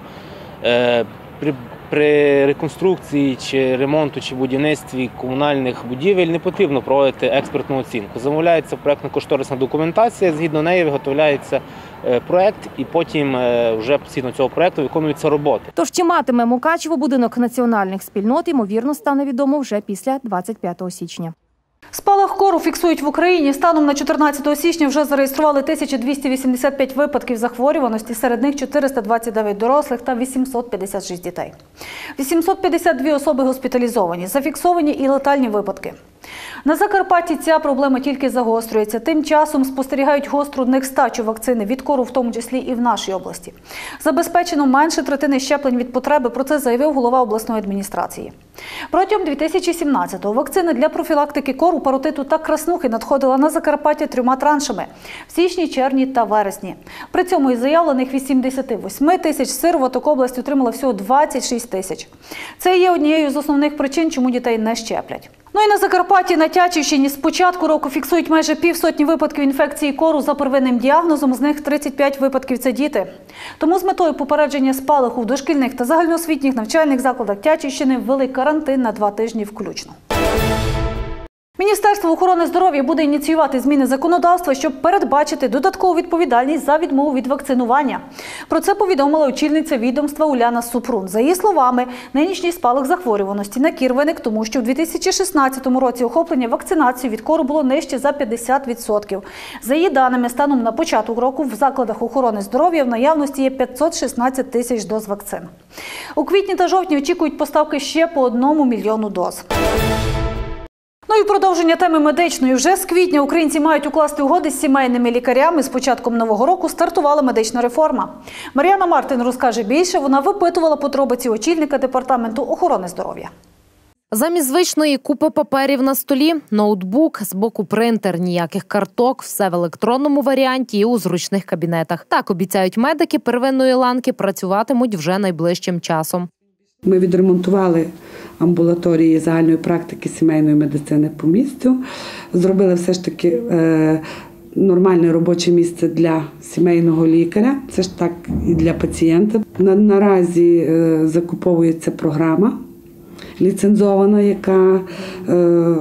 При, при реконструкції, чи ремонту, чи будівництві комунальних будівель не потрібно проводити експертну оцінку. Замовляється проєктно-кошторисна документація, згідно неї виготовляється проєкт, і потім вже згідно цього проєкту виконуються роботи. Тож чи матиме Мукачево будинок національних спільнот, ймовірно, стане відомо вже після двадцять п'ятого січня. Спалах кору фіксують в Україні. Станом на чотирнадцятого січня вже зареєстрували тисячу двісті вісімдесят п'ять випадків захворюваності, серед них чотириста двадцять дев'ять дорослих та вісімсот п'ятдесят шість дітей. вісімсот п'ятдесят дві особи госпіталізовані, зафіксовані і летальні випадки. На Закарпатті ця проблема тільки загострюється. Тим часом спостерігають гостру нестачу вакцини від кору, в тому числі і в нашій області. Забезпечено менше третини щеплень від потреби, про це заявив голова обласної адміністрації. Протягом дві тисячі сімнадцятого вакцина для профілактики кору, паротиту та краснухи надходила на Закарпаття трьома траншами – в січні, червні та вересні. При цьому із заявлених вісімдесят вісім тисяч сироваток область отримала всього двадцять шість тисяч. Це є однією з основних причин, чому дітей не щеплять. Ну і на Закарпатті, на Тячівщині з початку року фіксують майже півсотні випадків інфекції кору за первинним діагнозом, з них тридцять п'ять випадків – це діти. Тому з метою попередження спалаху в дошкільних та загальноосвітніх навчальних закладах Тячівщини ввели карантин на два тижні включно. Міністерство охорони здоров'я буде ініціювати зміни законодавства, щоб передбачити додаткову відповідальність за відмову від вакцинування. Про це повідомила очільниця відомства Уляна Супрун. За її словами, нинішній спалах захворюваності на кір виник тому, що в дві тисячі шістнадцятому році охоплення вакцинацією від кору було нижче за п'ятдесят відсотків. За її даними, станом на початок року в закладах охорони здоров'я в наявності є п'ятсот шістнадцять тисяч доз вакцин. У квітні та жовтні очікують поставки ще по одному мільйону доз. Ну і продовження теми медичної. Вже з квітня українці мають укласти угоди з сімейними лікарями. З початком нового року стартувала медична реформа. Мар'яна Мартин розкаже більше. Вона випитувала подробиці очільника департаменту охорони здоров'я. Замість звичної купи паперів на столі – ноутбук, збоку принтер, ніяких карток, все в електронному варіанті і у зручних кабінетах. Так обіцяють медики первинної ланки, працюватимуть вже найближчим часом. Ми відремонтували амбулаторії загальної практики сімейної медицини по місту, зробили все ж таки е, нормальне робоче місце для сімейного лікаря, це ж так і для пацієнта. На, наразі е, закуповується програма ліцензована, яка, е,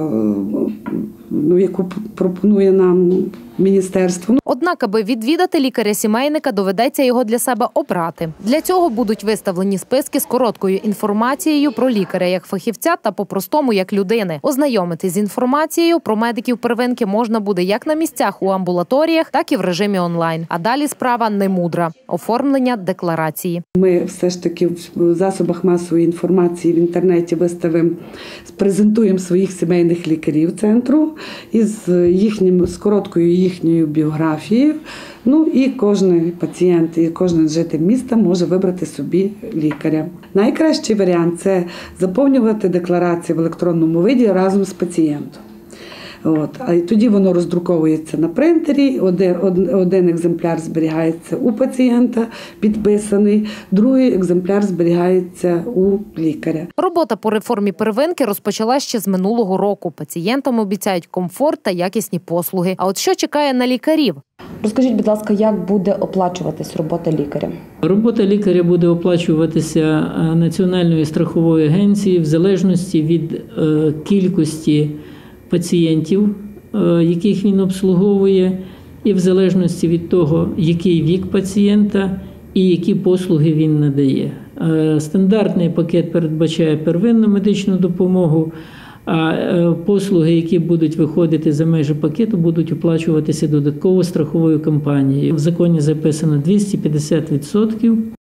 ну, яку пропонує нам міністерство. Однак, аби відвідати лікаря-сімейника, доведеться його для себе обрати. Для цього будуть виставлені списки з короткою інформацією про лікаря як фахівця та по-простому як людини. Ознайомитись з інформацією про медиків первинки можна буде як на місцях у амбулаторіях, так і в режимі онлайн. А далі справа не мудра – оформлення декларації. Ми все ж таки в засобах масової інформації в інтернеті виставимо, презентуємо своїх сімейних лікарів центру із їхнім, з короткою їхньою біографією. Ну і кожен пацієнт, і кожен житель міста може вибрати собі лікаря. Найкращий варіант – це заповнювати декларацію в електронному виді разом з пацієнтом. От. А тоді воно роздруковується на принтері, один, один, один екземпляр зберігається у пацієнта, підписаний, другий екземпляр зберігається у лікаря. Робота по реформі первинки розпочалась ще з минулого року. Пацієнтам обіцяють комфорт та якісні послуги. А от що чекає на лікарів? Розкажіть, будь ласка, як буде оплачуватись робота лікаря? Робота лікаря буде оплачуватися Національною страховою агенцією в залежності від кількості пацієнтів, яких він обслуговує, і в залежності від того, який вік пацієнта і які послуги він надає. Стандартний пакет передбачає первинну медичну допомогу, а послуги, які будуть виходити за межі пакету, будуть оплачуватися додатково страховою компанією. В законі записано двісті п'ятдесят відсотків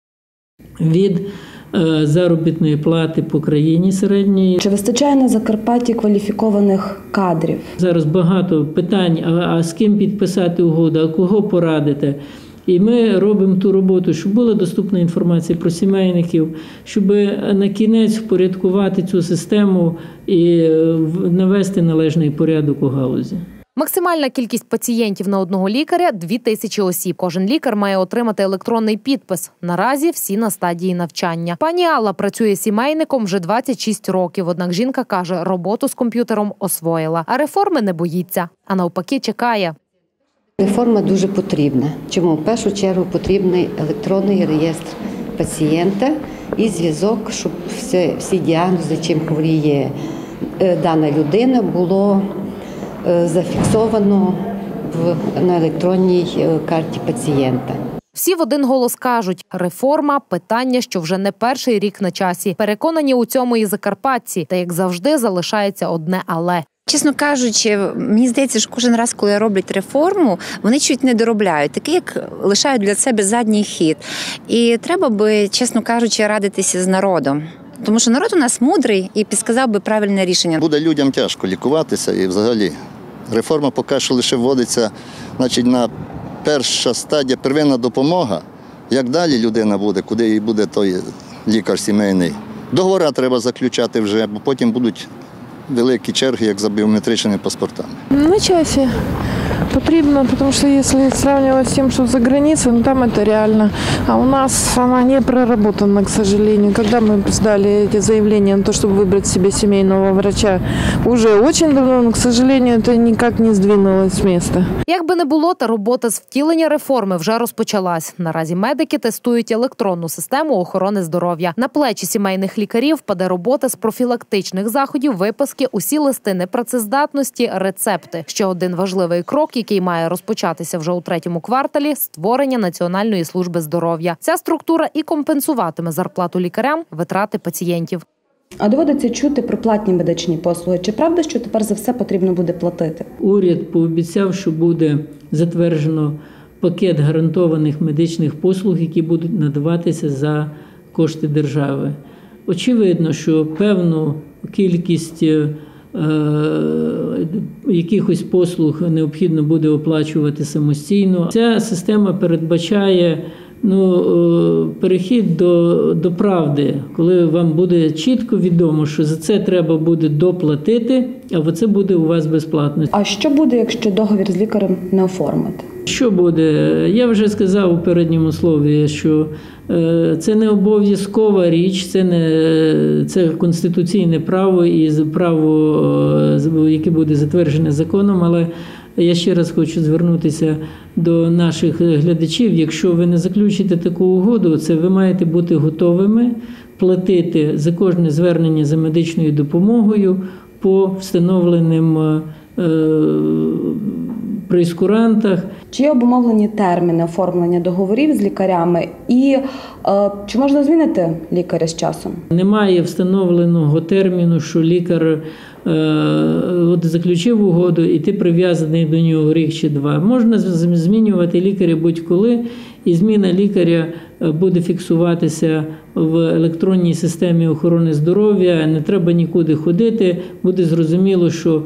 від заробітної плати по країні середньої. Чи вистачає на Закарпатті кваліфікованих кадрів? Зараз багато питань, а, а з ким підписати угоду, а кого порадити. І ми робимо ту роботу, щоб була доступна інформація про сімейників, щоб на кінець впорядкувати цю систему і навести належний порядок у галузі. Максимальна кількість пацієнтів на одного лікаря – дві тисячі осіб. Кожен лікар має отримати електронний підпис. Наразі всі на стадії навчання. Пані Алла працює сімейником вже двадцять шість років. Однак жінка каже, роботу з комп'ютером освоїла. А реформи не боїться, а навпаки чекає. Реформа дуже потрібна. Чому? В першу чергу потрібний електронний реєстр пацієнта і зв'язок, щоб всі, всі діагнози, чим хворіє дана людина, було зафіксовано в, на електронній карті пацієнта. Всі в один голос кажуть – реформа – питання, що вже не перший рік на часі. Переконані у цьому і закарпатці. Та, як завжди, залишається одне «але». Чесно кажучи, мені здається, що кожен раз, коли роблять реформу, вони чуть не доробляють, такий, як лишають для себе задній хід. І треба би, чесно кажучи, радитися з народом. Тому що народ у нас мудрий і підказав би правильне рішення. Буде людям тяжко лікуватися і взагалі реформа поки що лише вводиться, значить, на перша стадія первинна допомога. Як далі людина буде, куди їй буде той лікар сімейний. Договори треба заключати вже, бо потім будуть великі черги, як за біометричними паспортами. На часі потрібно, тому що якщо сравнивать з тим, що за границей, ну там це реально. А у нас вона не проработана, к сожалению. Когда мы сдали эти заявления на то, чтобы выбрать себе семейного врача, уже очень давно, но, к сожалению, это никак не сдвинулось с места. Як би не було, та робота з втілення реформи вже розпочалась. Наразі медики тестують електронну систему охорони здоров'я. На плечі сімейних лікарів паде робота з профілактичних заходів, виписки, усі листи непрацездатності, рецепти. Ще один важливий крок, який має розпочатися вже у третьому кварталі – створення Національної служби здоров'я. Ця структура і компенсуватиме зарплату лікарям, витрати пацієнтів. А доводиться чути про платні медичні послуги. Чи правда, що тепер за все потрібно буде платити? Уряд пообіцяв, що буде затверджено пакет гарантованих медичних послуг, які будуть надаватися за кошти держави. Очевидно, що певну кількість якихось послуг необхідно буде оплачувати самостійно. Ця система передбачає ну, перехід до, до правди, коли вам буде чітко відомо, що за це треба буде доплатити, а це буде у вас безплатно. А що буде, якщо договір з лікарем не оформити? Що буде? Я вже сказав у передньому слові, що це не обов'язкова річ, це не це конституційне право і право, яке буде затверджене законом, але я ще раз хочу звернутися до наших глядачів. Якщо ви не заключите таку угоду, це ви маєте бути готовими платити за кожне звернення за медичною допомогою по встановленим прейскурантах. Чи є обумовлені терміни оформлення договорів з лікарями і е, чи можна змінити лікаря з часом? Немає встановленого терміну, що лікар е, от заключив угоду і ти прив'язаний до нього рік чи два. Можна змінювати лікаря будь-коли, і зміна лікаря буде фіксуватися в електронній системі охорони здоров'я, не треба нікуди ходити, буде зрозуміло, що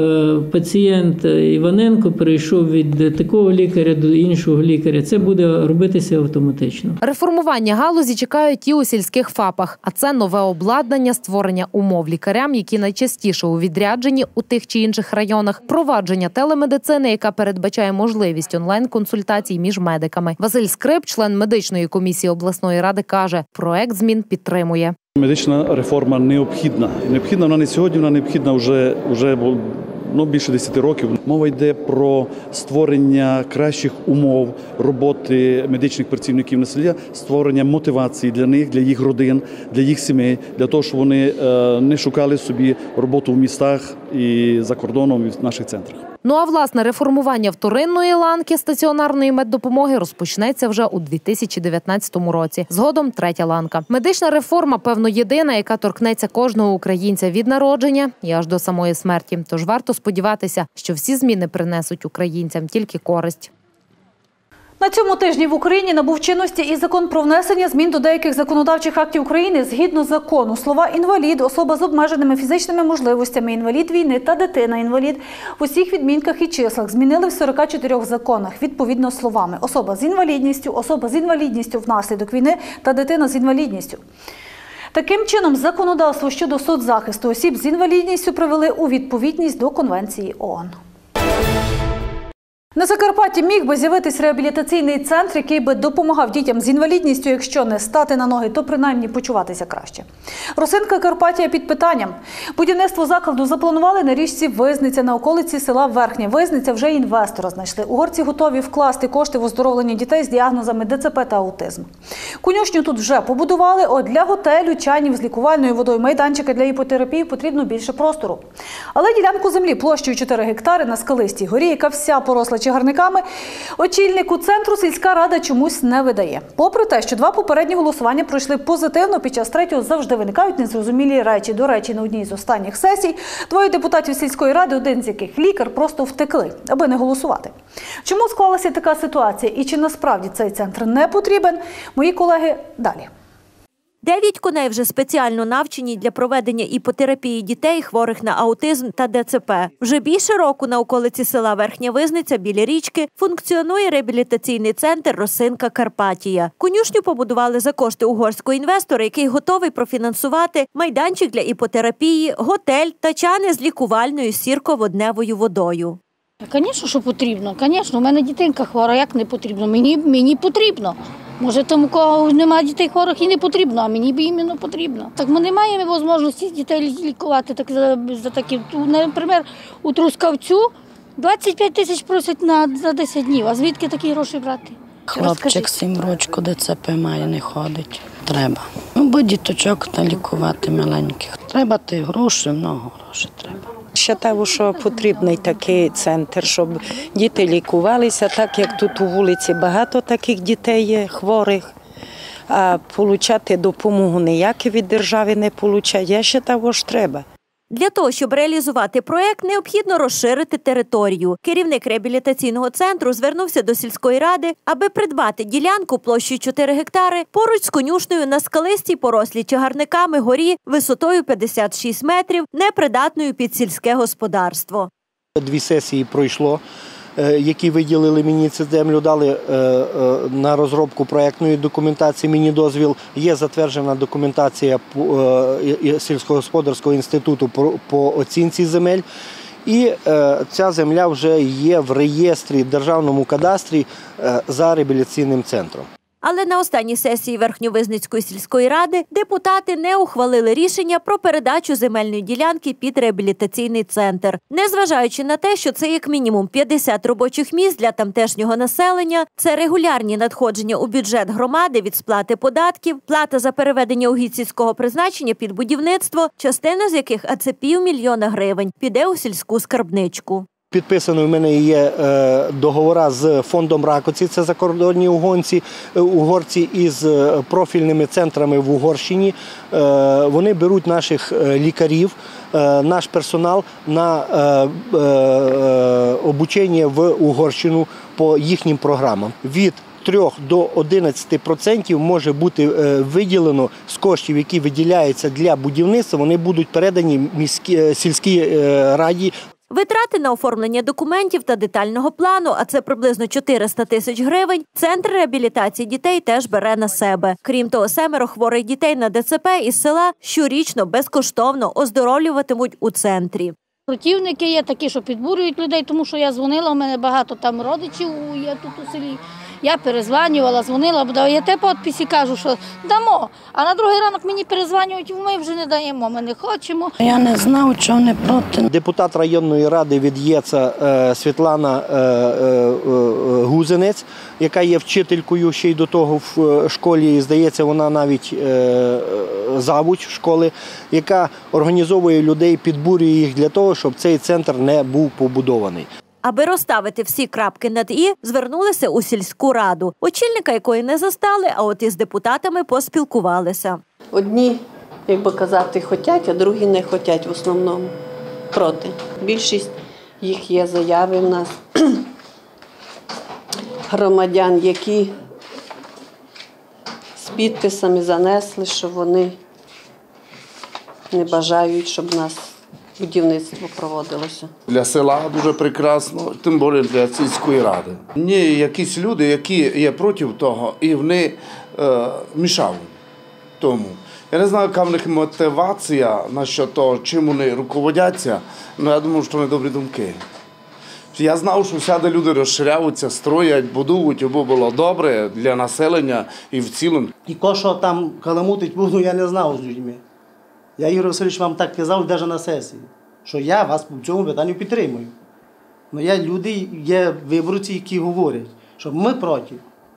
пацієнт Іваненко перейшов від такого лікаря до іншого лікаря. Це буде робитися автоматично. Реформування галузі чекають і у сільських ФАПах. А це нове обладнання, створення умов лікарям, які найчастіше у відрядженні у тих чи інших районах, провадження телемедицини, яка передбачає можливість онлайн-консультацій між медиками. Василь Скрип, член медичної комісії обласної ради, каже, проект змін підтримує. Медична реформа необхідна. Необхідна вона не сьогодні, вона необхідна вже, вже ну, більше десяти років. Мова йде про створення кращих умов роботи медичних працівників на селі, створення мотивації для них, для їх родин, для їх сімей, для того, щоб вони не шукали собі роботу в містах і за кордоном, і в наших центрах. Ну а власне реформування вторинної ланки стаціонарної меддопомоги розпочнеться вже у дві тисячі дев'ятнадцятому році. Згодом третя ланка. Медична реформа, певно, єдина, яка торкнеться кожного українця від народження і аж до самої смерті. Тож варто сподіватися, що всі зміни принесуть українцям тільки користь. На цьому тижні в Україні набув чинності і закон про внесення змін до деяких законодавчих актів України. Згідно закону, слова «інвалід», «особа з обмеженими фізичними можливостями», «інвалід війни» та «дитина-інвалід» в усіх відмінках і числах змінили в сорока чотирьох законах, відповідно словами «особа з інвалідністю», «особа з інвалідністю внаслідок війни» та «дитина з інвалідністю». Таким чином, законодавство щодо соцзахисту осіб з інвалідністю привели у відповідність до Конвенції ООН. На Закарпатті міг би з'явитись реабілітаційний центр, який би допомагав дітям з інвалідністю, якщо не стати на ноги, то принаймні почуватися краще. Росинка Карпатія під питанням. Будівництво закладу запланували на річці Визниця, на околиці села Верхня Визниця вже інвестора знайшли. Угорці готові вкласти кошти в оздоровлення дітей з діагнозами ДЦП та аутизм. Конюшню тут вже побудували, от для готелю, чайнів з лікувальною водою, майданчика для іпотерапії потрібно більше простору. Але ділянку землі площею чотири гектари на скалистій горі, яка вся поросла чагарниками, очільнику центру сільська рада чомусь не видає. Попри те, що два попередні голосування пройшли позитивно, під час третього завжди виникають незрозумілі речі. До речі, на одній з останніх сесій двоє депутатів сільської ради, один з яких лікар, просто втекли, аби не голосувати. Чому склалася така ситуація і чи насправді цей центр не потрібен, мої колеги далі. Дев'ять коней вже спеціально навчені для проведення іпотерапії дітей, хворих на аутизм та ДЦП. Вже більше року на околиці села Верхня Визниця біля річки функціонує реабілітаційний центр «Росинка Карпатія». Конюшню побудували за кошти угорського інвестора, який готовий профінансувати майданчик для іпотерапії, готель та чани з лікувальною сірководневою водою. Звісно, що потрібно. Звісно, у мене дитинка хвора, як не потрібно? Мені, мені потрібно. Може, там, у кого немає дітей хворих і не потрібно, а мені б іменно потрібно. Так ми не маємо можливості дітей лікувати так, за, за такі. Наприклад, у Трускавцю двадцять п'ять тисяч просять на, за десять днів. А звідки такі гроші брати? Хлопчик сім рочку ДЦП має, не ходить. Треба. Ну, бо діточок та лікувати маленьких. Треба ти гроші, много грошей треба. Вважаю, що потрібний такий центр, щоб діти лікувалися, так як тут у вулиці багато таких дітей є, хворих, а отримати допомогу ніякі від держави не отримують. Я вважаю, що треба. Для того, щоб реалізувати проєкт, необхідно розширити територію. Керівник реабілітаційного центру звернувся до сільської ради, аби придбати ділянку площею чотири гектари поруч з конюшнею на скалистій порослій чагарниками горі висотою п'ятдесят шість метрів, непридатною під сільське господарство. Дві сесії пройшло, які виділили мені цю землю, дали на розробку проєктної документації, мені дозвіл. Є затверджена документація сільськогосподарського інституту по оцінці земель. І е, ця земля вже є в реєстрі державному кадастрі е, за реабілітаційним центром. Але на останній сесії Верхньовизницької сільської ради депутати не ухвалили рішення про передачу земельної ділянки під реабілітаційний центр. Незважаючи на те, що це як мінімум п'ятдесят робочих місць для тамтешнього населення, це регулярні надходження у бюджет громади від сплати податків, плата за переведення угідь сільського призначення під будівництво, частина з яких, а це півмільйона гривень, піде у сільську скарбничку. Підписано в мене є договори з фондом Ракоці, це закордонні угорці, угорці із профільними центрами в Угорщині. Вони беруть наших лікарів, наш персонал на обучення в Угорщину по їхнім програмам. Від трьох до одинадцяти відсотків може бути виділено з коштів, які виділяються для будівництва, вони будуть передані міській, сільській раді. Витрати на оформлення документів та детального плану, а це приблизно чотириста тисяч гривень, Центр реабілітації дітей теж бере на себе. Крім того, семеро хворих дітей на Де Це Пе із села щорічно безкоштовно оздоровлюватимуть у центрі. Противники є такі, що підбурюють людей, тому що я дзвонила, у мене багато там родичів є тут у селі. Я перезванювала, дзвонила, даєте підпис і кажу, що дамо. А на другий ранок мені перезванюють, ми вже не даємо, ми не хочемо. Я не знав, чого не проти. Депутат районної ради від ЄЦа Світлана Гузенець, яка є вчителькою ще й до того в школі, і, здається, вона навіть завуч школи, яка організовує людей, підбурює їх для того, щоб цей центр не був побудований. Аби розставити всі крапки над «і», звернулися у сільську раду, очільника якої не застали, а от із депутатами поспілкувалися. Одні, як би казати, хочуть, а другі не хочуть в основному проти. Більшість їх є заяви в нас, громадян, які з підписами занесли, що вони не бажають, щоб в нас будівництво проводилося. Для села дуже прекрасно, тим більше для сільської ради. Є якісь люди, які є проти того, і вони е, мішають тому. Я не знаю, яка в них мотивація насчет того, чим вони руководяться, але я думаю, що вони добрі думки. Я знав, що всяде люди розширяються, строять, будують, аби було добре для населення і в цілому. І ко, що там каламутить буду, я не знав з людьми. Я, Ігор Васильович, вам так казав навіть на сесії, що я вас в цьому питанні підтримую. Але є люди, є виборці, які говорять, що ми проти.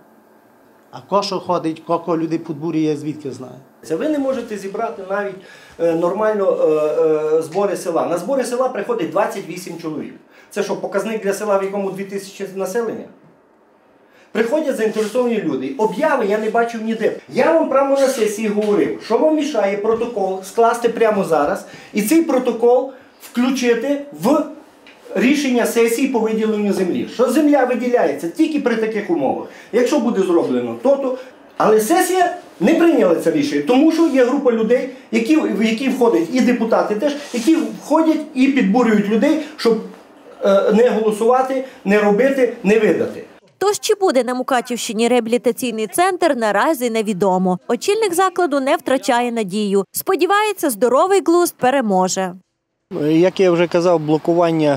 А ко, що ходить, ко людей підбурює, звідки знає. Це ви не можете зібрати навіть е, нормально е, е, збори села. На збори села приходить двадцять вісім чоловік. Це що, показник для села, в якому дві тисячі населення? Приходять заінтересовані люди. Обяви я не бачив ніде. Я вам прямо на сесії говорив, що вам мішає протокол скласти прямо зараз і цей протокол включити в рішення сесії по виділенню землі. Що земля виділяється тільки при таких умовах. Якщо буде зроблено то-то. Але сесія не прийняла це рішення, тому що є група людей, які, в які входять і депутати теж, які входять і підбурюють людей, щоб е, не голосувати, не робити, не видати. Тож, чи буде на Мукачівщині реабілітаційний центр, наразі невідомо. Очільник закладу не втрачає надію. Сподівається, здоровий глузд переможе. Як я вже казав, блокування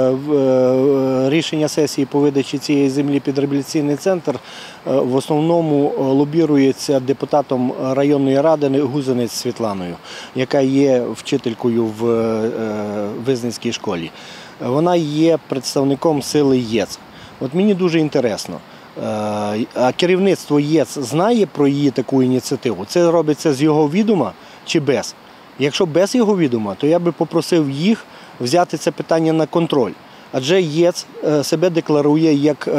рішення сесії по видачі цієї землі під реабілітаційний центр в основному лобірується депутатом районної ради Гузенець Світланою, яка є вчителькою в Визницькій школі. Вона є представником сили ЄЦ. От мені дуже інтересно, а керівництво ЄЦ знає про її таку ініціативу? Це робиться з його відома чи без? Якщо без його відома, то я би попросив їх взяти це питання на контроль. Адже ЄЦ себе декларує як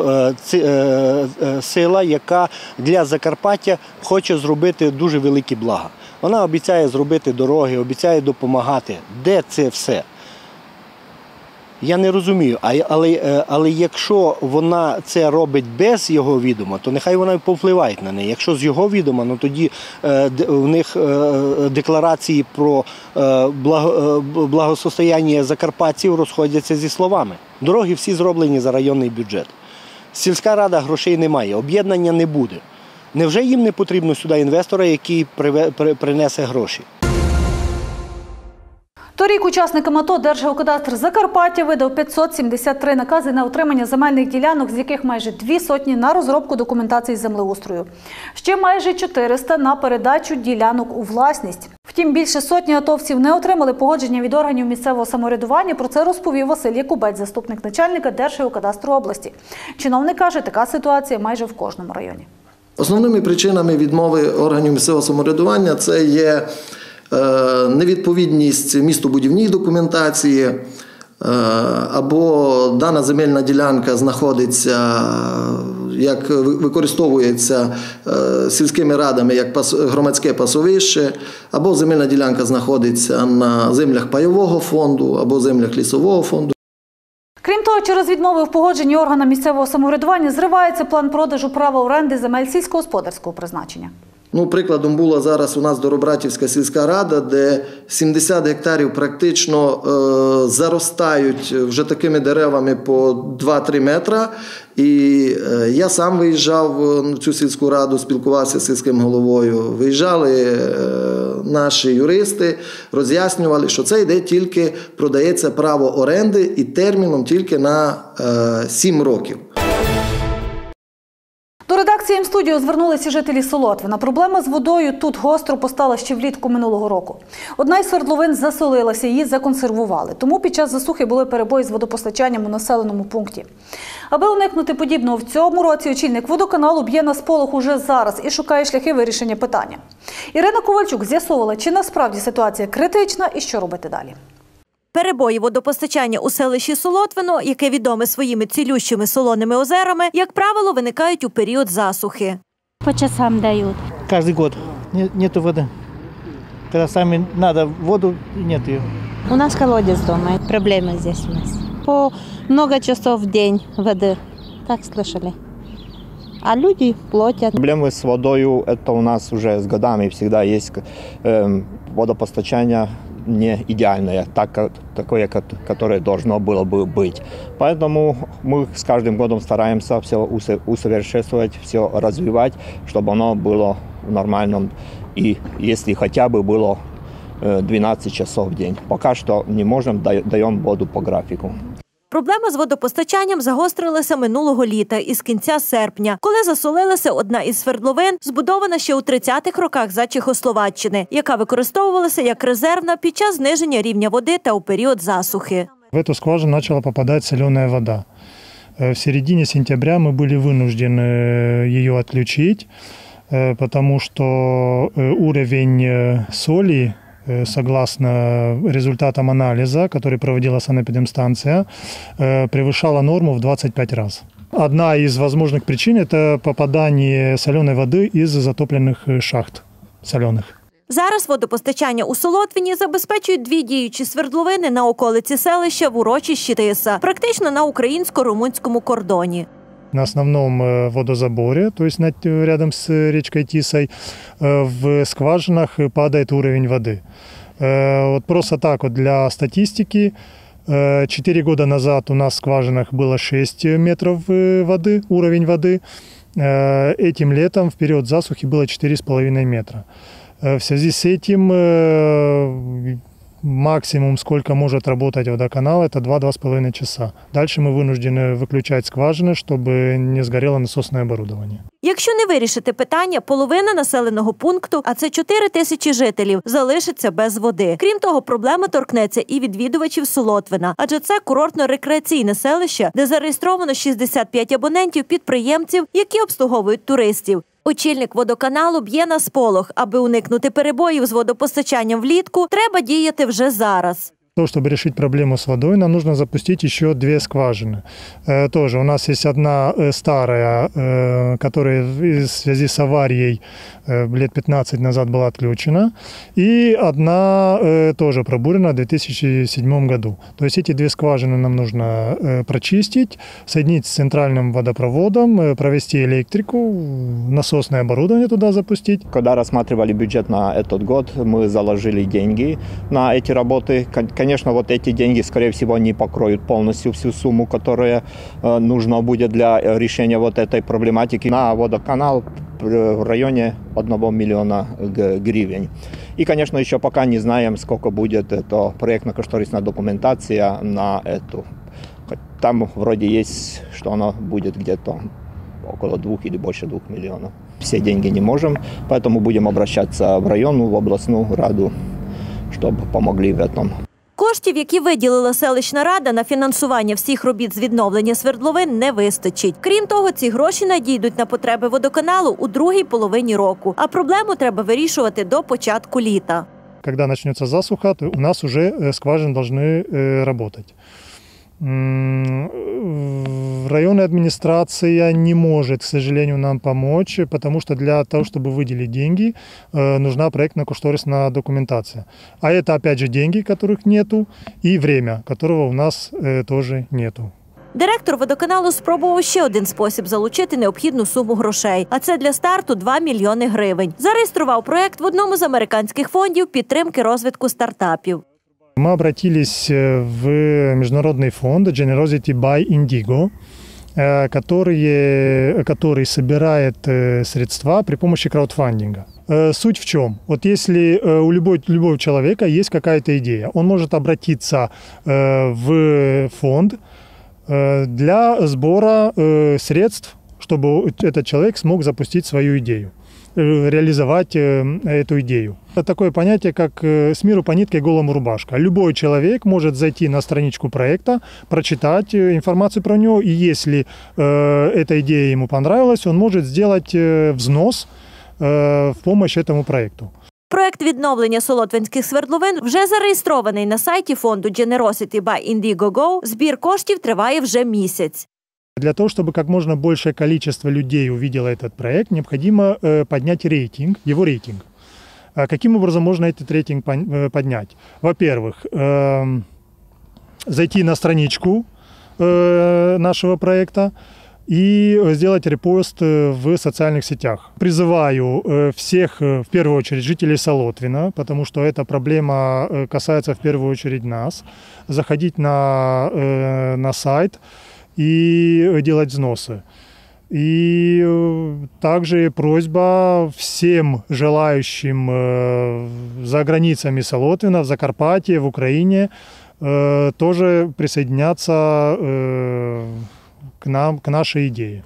сила, яка для Закарпаття хоче зробити дуже великі блага. Вона обіцяє зробити дороги, обіцяє допомагати. Де це все? Я не розумію, але, але якщо вона це робить без його відома, то нехай вона повпливає на неї. Якщо з його відома, ну тоді в них декларації про благосостояння закарпатців розходяться зі словами. Дороги всі зроблені за районний бюджет. Сільська рада грошей немає, об'єднання не буде. Невже їм не потрібно сюди інвестора, який принесе гроші? Торік учасникам АТО Держгеокадастр Закарпаття видав п'ятсот сімдесят три накази на отримання земельних ділянок, з яких майже дві сотні на розробку документації землеустрою. Ще майже чотириста на передачу ділянок у власність. Втім, більше сотні атовців не отримали погодження від органів місцевого самоврядування. Про це розповів Василь Якубець, заступник начальника Держгеокадастру області. Чиновник каже, така ситуація майже в кожному районі. Основними причинами відмови органів місцевого самоврядування – це є невідповідність містобудівній документації, або дана земельна ділянка знаходиться, як використовується сільськими радами як громадське пасовище, або земельна ділянка знаходиться на землях пайового фонду, або землях лісового фонду. Крім того, через відмови в погодженні органа місцевого самоврядування зривається план продажу права оренди земель сільськогосподарського призначення. Ну, прикладом була зараз у нас Доробратівська сільська рада, де сімдесят гектарів практично е, заростають вже такими деревами по два-три метра. І е, я сам виїжджав в цю сільську раду, спілкувався з сільським головою. Виїжджали е, наші юристи, роз'яснювали, що це йде тільки, продається право оренди і терміном тільки на е, сім років. До редакції М-студіо звернулися жителі Солотвина. Проблема з водою тут гостро постала ще влітку минулого року. Одна із свердловин засолилася, її законсервували. Тому під час засухи були перебої з водопостачанням у населеному пункті. Аби уникнути подібного в цьому році, очільник водоканалу б'є на сполох уже зараз і шукає шляхи вирішення питання. Ірина Ковальчук з'ясовувала, чи насправді ситуація критична і що робити далі. Перебої водопостачання у селищі Солотвино, яке відоме своїми цілющими солоними озерами, як правило, виникають у період засухи. По часам дають. Кожен год нету води. Коли саме треба воду, нет її. У нас колодец дома, проблеми здесь у нас. По много часов в день воды, так слышали. А люди платят. Проблемы с водой это у нас уже с годами всегда есть. Э, водопостачание не идеальное, так, такое, которое должно было бы быть. Поэтому мы с каждым годом стараемся все усовершенствовать, все развивать, чтобы оно было в нормальном, и если хотя бы было двенадцать часов в день. Пока что не можем, даем воду по графику. Проблема з водопостачанням загострилася минулого літа із кінця серпня, коли засолилася одна із свердловин, збудована ще у тридцятих роках за Чехословаччини, яка використовувалася як резервна під час зниження рівня води та у період засухи. В эту скважину начала попадать соленая вода. В середине сентября мы были вынуждены ее отключить, потому что уровень соли, согласно результатам анализа, который проводила санэпидемстанция, превышала норму в двадцать пять раз. Одна из возможных причин – это попадание соленой воды из затопленных шахт соленых. Зараз водопостачання у Солотвині забезпечують дві діючі свердловини на околиці селища в урочищі Тиса, практично на українсько-румунському кордоні. На основном водозаборе, то есть рядом с речкой Тисой, в скважинах падает уровень воды. Вот просто так вот для статистики, четыре года назад у нас в скважинах было шесть метров воды, уровень воды. Этим летом в период засухи было четыре с половиной метра. В связи с этим максимум, сколько может работать водоканал, это два-два с половиной часа. Дальше мы вынуждены выключать скважины, чтобы не сгорело насосное оборудование. Якщо не вирішити питання, половина населеного пункту, а це чотири тисячі жителів, залишиться без води. Крім того, проблема торкнеться і відвідувачів Солотвина, адже це курортно-рекреаційне селище, де зареєстровано шістдесят п'ять абонентів-підприємців, які обслуговують туристів. Очільник водоканалу б'є на сполох. Аби уникнути перебоїв з водопостачанням влітку, треба діяти вже зараз. То, чтобы решить проблему с водой, нам нужно запустить еще две скважины. Тоже у нас есть одна старая, которая в связи с аварией лет пятнадцать назад была отключена, и одна тоже пробурена в две тысячи седьмом году. То есть эти две скважины нам нужно прочистить, соединить с центральным водопроводом, провести электрику, насосное оборудование туда запустить. Когда рассматривали бюджет на этот год, мы заложили деньги на эти работы. Конечно, конечно, вот эти деньги, скорее всего, не покроют полностью всю сумму, которая э, нужна будет для решения вот этой проблематики. На водоканал в районе одного миллиона гривен. И, конечно, еще пока не знаем, сколько будет это проектно-кошторисная документация на эту. Там вроде есть, что она будет где-то около двух или больше двух миллионов. Все деньги не можем, поэтому будем обращаться в районную, в областную раду, щоб допомогли в цьому. Коштів, які виділила селищна рада на фінансування всіх робіт з відновлення свердловин, не вистачить. Крім того, ці гроші надійдуть на потреби водоканалу у другій половині року. А проблему треба вирішувати до початку літа. Когда начнется засуха, то у нас уже скважины должны работать. Районная администрация не может, к сожалению, нам помочь, потому что для того, чтобы выделить деньги, нужна проектно-кошторисная документация. А это, опять же, деньги, которых нету, и время, которого у нас тоже нету. Директор водоканалу спробував ще один спосіб залучити необхідну суму грошей. А це для старту два мільйони гривень. Зареєстрував проєкт в одному з американських фондів підтримки розвитку стартапів. Мы обратились в международный фонд Generosity by Indigo, который, который собирает средства при помощи краудфандинга. Суть в чем? Вот если у любого, любого человека есть какая-то идея, он может обратиться в фонд для сбора средств, чтобы этот человек смог запустить свою идею, реализовать эту идею. Это такое понятие, как «с миру по нитке, голому рубашка». Любой человек может зайти на страничку проекта, прочитать информацию про него, и если эта идея ему понравилась, он может сделать взнос в помощь этому проекту. Проект відновлення солотвинських свердловин вже зареєстрований на сайті фонду Generosity by Indiegogo. Збір коштів триває вже місяць. Для того, чтобы как можно большее количество людей увидело этот проект, необходимо поднять рейтинг, его рейтинг. Каким образом можно этот рейтинг поднять? Во-первых, зайти на страничку нашего проекта и сделать репост в социальных сетях. Призываю всех, в первую очередь, жителей Солотвина, потому что эта проблема касается в первую очередь нас, заходить на, на сайт и делать взносы. И также просьба всем желающим за границами Солотвина, в Закарпатье, в Украине тоже присоединяться к нам, к нашей идее.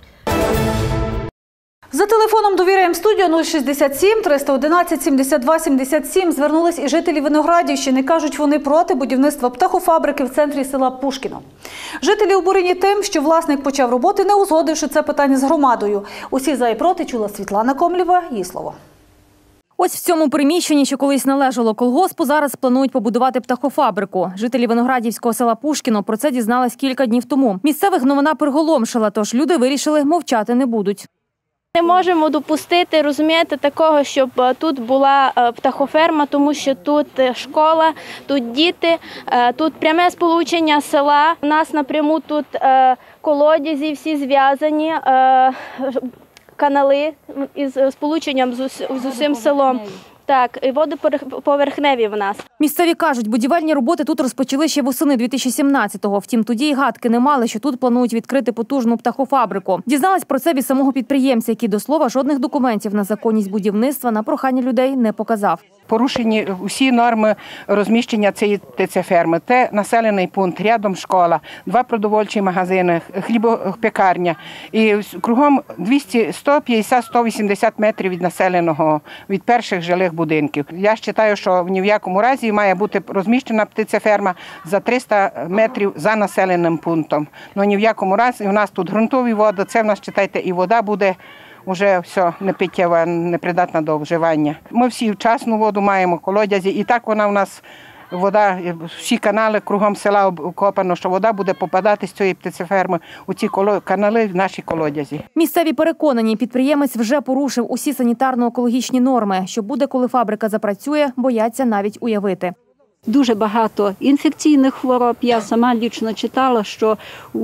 За телефоном «Довіра студіо» нуль шістдесят сім триста одинадцять сімдесят два сімдесят сім звернулись і жителі Виноградівщини. Кажуть, вони проти будівництва птахофабрики в центрі села Пушкіно. Жителі обурені тим, що власник почав роботи, не узгодивши це питання з громадою. Усі за і проти чула Світлана Комлєва, її слово. Ось в цьому приміщенні, що колись належало колгоспу, зараз планують побудувати птахофабрику. Жителі Виноградівського села Пушкіно про це дізнались кілька днів тому. Місцевих новина приголомшила, тож люди вирішили, мовчати не будуть. Не можемо допустити, розумієте, такого, щоб тут була птахоферма, тому що тут школа, тут діти, тут пряме сполучення села. У нас напряму тут колодязі всі зв'язані, канали із сполученням з усім селом. Так, і водоповерхневі в нас. Місцеві кажуть, будівельні роботи тут розпочали ще восени дві тисячі сімнадцятого. Втім, тоді й гадки не мали, що тут планують відкрити потужну птахофабрику. Дізналась про це від самого підприємця, який, до слова, жодних документів на законність будівництва на прохання людей не показав. Порушені усі норми розміщення цієї птицеферми. Це населений пункт, рядом школа, два продовольчі магазини, хлібопекарня. І кругом двісті, сто п'ятдесят, сто вісімдесят метрів від населеного, від перших жилих будинків. Я вважаю, що ні в якому разі має бути розміщена птицеферма за триста метрів за населеним пунктом. Ну ні в якому разі, у нас тут ґрунтові води, це в нас, читайте, і вода буде вже все непиттєва, непридатна до вживання. Ми всі вчасну воду маємо, колодязі, і так вона у нас, вода, всі канали кругом села окопано, що вода буде попадати з цієї птицеферми у ці канали в наші колодязі. Місцеві переконані, підприємець вже порушив усі санітарно-екологічні норми. Що буде, коли фабрика запрацює, бояться навіть уявити. Дуже багато інфекційних хвороб. Я сама лічно читала, що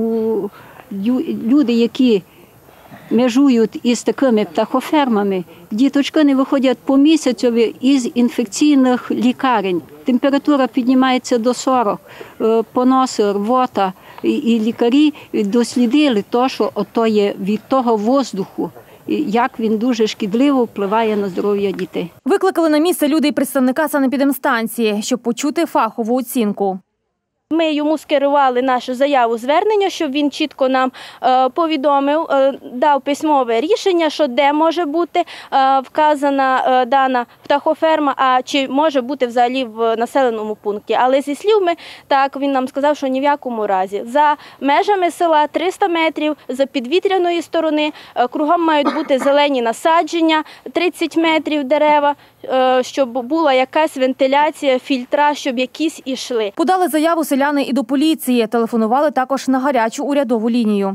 люди, які межують із такими птахофермами, діточки не виходять по місяцю із інфекційних лікарень. температура піднімається до сорок, е, поноси, рвота. І, і лікарі дослідили те, що ото є від того воздуху, як він дуже шкідливо впливає на здоров'я дітей. Викликали на місце люди і представника санепідемстанції, щоб почути фахову оцінку. Ми йому скерували нашу заяву звернення, щоб він чітко нам е, повідомив, е, дав письмове рішення, що де може бути е, вказана е, дана птахоферма, а чи може бути взагалі в населеному пункті. Але зі слів ми, так, він нам сказав, що ні в якому разі. За межами села триста метрів, з підвітряної сторони, е, кругом мають бути зелені насадження, тридцять метрів дерева, е, щоб була якась вентиляція, фільтра, щоб якісь ішли. Подали заяву селяни і до поліції. Телефонували також на гарячу урядову лінію.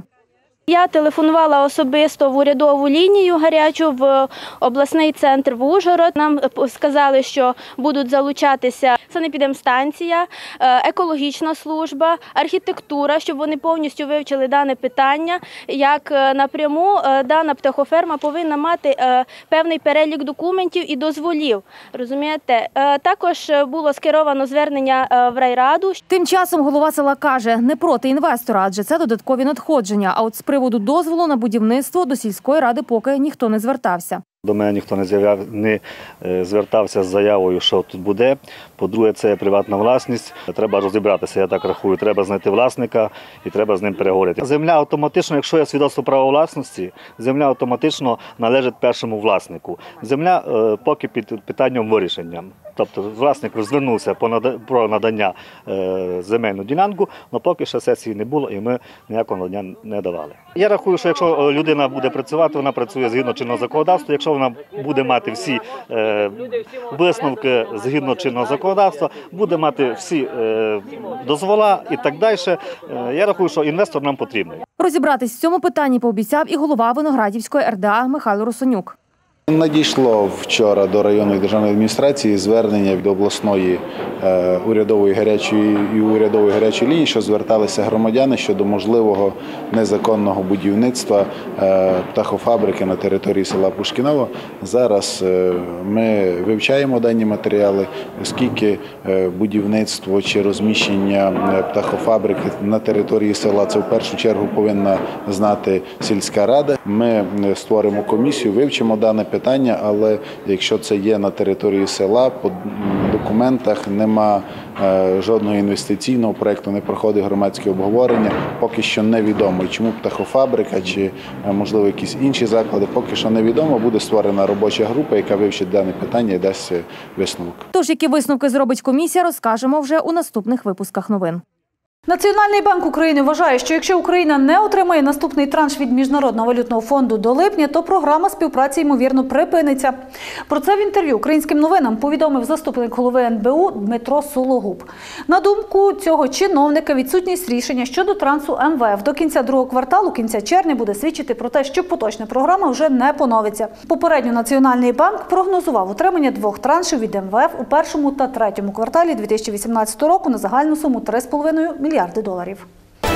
Я телефонувала особисто в урядову лінію гарячу, в обласний центр в Ужгород. Нам сказали, що будуть залучатися санепідемстанція, екологічна служба, архітектура, щоб вони повністю вивчили дане питання. Як напряму дана птахоферма повинна мати певний перелік документів і дозволів. Розумієте? Також було скеровано звернення в райраду. Тим часом голова села каже, не проти інвестора, адже це додаткові надходження. А от з приводу дозволу на будівництво до сільської ради поки ніхто не звертався. До мене ніхто не, з'являв, не звертався з заявою, що тут буде. По-друге, це приватна власність. Треба розібратися, я так рахую. Треба знайти власника і треба з ним переговорити. Земля автоматично, якщо є свідоцтво права власності, земля автоматично належить першому власнику. Земля е, поки під питанням вирішення. Тобто власник звернувся про надання е, земельну ділянку, але поки ще сесії не було і ми ніякого надання не давали. Я рахую, що якщо людина буде працювати, вона працює згідно чинного законодавства. Якщо вона буде мати всі е, висновки згідно чинного законодавства, буде мати всі е, дозвола і так далі, е, я рахую, що інвестор нам потрібний. Розібратись в цьому питанні пообіцяв і голова Виноградівської ер де а Михайло Русонюк. Надійшло вчора до районної державної адміністрації звернення від обласної е, урядової гарячої і урядової гарячої лінії, що зверталися громадяни щодо можливого незаконного будівництва е, птахофабрики на території села Пушкіново. Зараз е, ми вивчаємо дані матеріали, оскільки е, будівництво чи розміщення птахофабрики на території села – це в першу чергу повинна знати сільська рада. Ми створимо комісію, вивчимо дане питання, але якщо це є на території села, по документах нема е, жодного інвестиційного проєкту, не проходить громадське обговорення, поки що невідомо. Чому птахофабрика чи, е, можливо, якісь інші заклади, поки що невідомо. Буде створена робоча група, яка вивчить дане питання і дасть висновок. Тож, які висновки зробить комісія, розкажемо вже у наступних випусках новин. Національний банк України вважає, що якщо Україна не отримає наступний транш від Міжнародного валютного фонду до липня, то програма співпраці, ймовірно, припиниться. Про це в інтерв'ю українським новинам повідомив заступник голови ен бе у Дмитро Сологуб. На думку цього чиновника, відсутність рішення щодо трансу ем ве еф до кінця другого кварталу, кінця червня, буде свідчити про те, що поточна програма вже не поновиться. Попередньо Національний банк прогнозував отримання двох траншів від ем ве еф у першому та третьому кварталі дві тисячі вісімнадцятого року на загальну суму три з половиною мільярди доларів.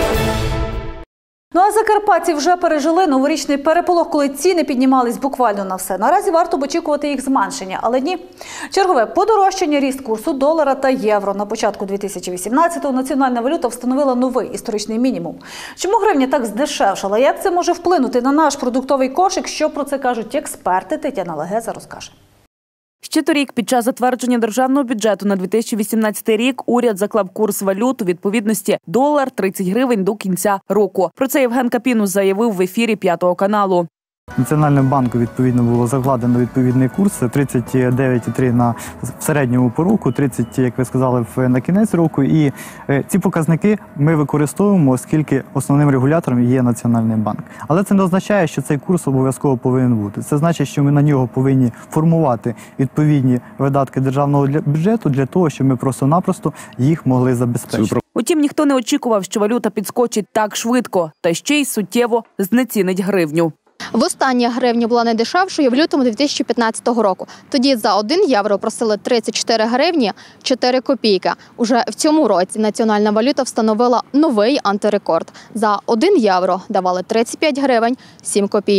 Ну а закарпатці вже пережили новорічний переполох, коли ціни піднімались буквально на все. Наразі варто б очікувати їх зменшення, але ні. Чергове подорожчання, ріст курсу долара та євро. На початку дві тисячі вісімнадцятого національна валюта встановила новий історичний мінімум. Чому гривня так здешевшала? Як це може вплинути на наш продуктовий кошик? Що про це кажуть експерти? Тетяна Легеза розкаже. Ще торік під час затвердження державного бюджету на дві тисячі вісімнадцятий рік уряд заклав курс валют у відповідності долар тридцять гривень до кінця року. Про це Євген Капінус заявив в ефірі П'ятого каналу. Національним банком відповідно було закладено відповідний курс тридцять дев'ять цілих три на середньому по року, тридцять, як ви сказали, на кінець року. І ці показники ми використовуємо, оскільки основним регулятором є Національний банк. Але це не означає, що цей курс обов'язково повинен бути. Це значить, що ми на нього повинні формувати відповідні видатки державного бюджету для того, щоб ми просто-напросто їх могли забезпечити. Утім, ніхто не очікував, що валюта підскочить так швидко, та ще й суттєво знецінить гривню. Востаннє гривня була найдешевшою в лютому дві тисячі п'ятнадцятого року. Тоді за один євро просили тридцять чотири гривні чотири копійки. Уже в цьому році національна валюта встановила новий антирекорд. За один євро давали тридцять п'ять гривень сім копійок.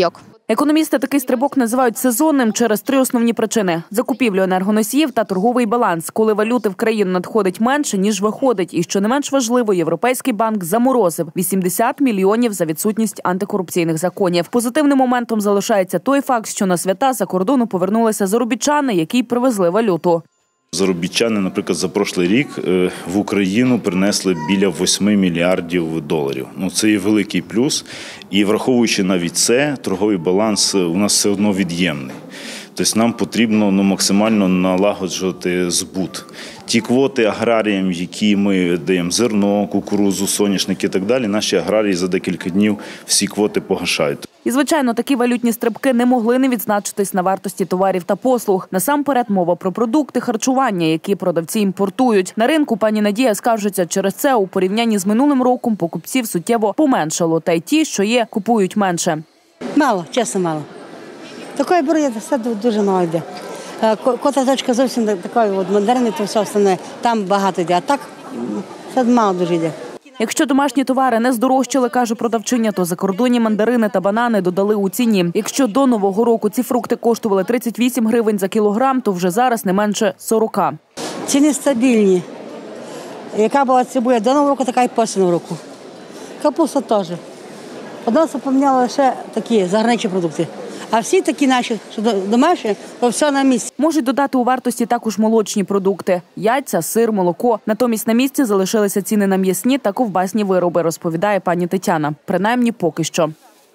Економісти такий стрибок називають сезонним через три основні причини – закупівлю енергоносіїв та торговий баланс, коли валюти в країну надходить менше, ніж виходить. І, що не менш важливо, Європейський банк заморозив вісімдесят мільйонів за відсутність антикорупційних законів. Позитивним моментом залишається той факт, що на свята за кордону повернулися заробітчани, які привезли валюту. Заробітчани, наприклад, за прошлий рік в Україну принесли біля восьми мільярдів доларів. Ну, це є великий плюс. І враховуючи навіть це, торговий баланс у нас все одно від'ємний. Тобто нам потрібно ну, максимально налагоджувати збут. Ті квоти аграріям, які ми даємо зерно, кукурудзу, соняшник і так далі, наші аграрії за декілька днів всі квоти погашають. І, звичайно, такі валютні стрибки не могли не відзначитись на вартості товарів та послуг. Насамперед мова про продукти харчування, які продавці імпортують. На ринку пані Надія скаржиться, через це у порівнянні з минулим роком покупців суттєво поменшало. Та й ті, що є, купують менше. Мало, чесно, мало. Такої беру, все дуже мало йде. Кота точка зовсім такої, от мандарини, то все остальне, там багато йде, а так все мало дуже йде. Якщо домашні товари не здорожчали, каже продавчиня, то закордонні мандарини та банани додали у ціні. Якщо до Нового року ці фрукти коштували тридцять вісім гривень за кілограм, то вже зараз не менше сорок. Ціни стабільні. Яка була цибуля до Нового року, така і після Нового року. Капуста теж. Одно поміняли лише такі заграничні продукти. А всі такі наші, що домашні, то все на місці. Можуть додати у вартості також молочні продукти – яйця, сир, молоко. Натомість на місці залишилися ціни на м'ясні та ковбасні вироби, розповідає пані Тетяна. Принаймні поки що.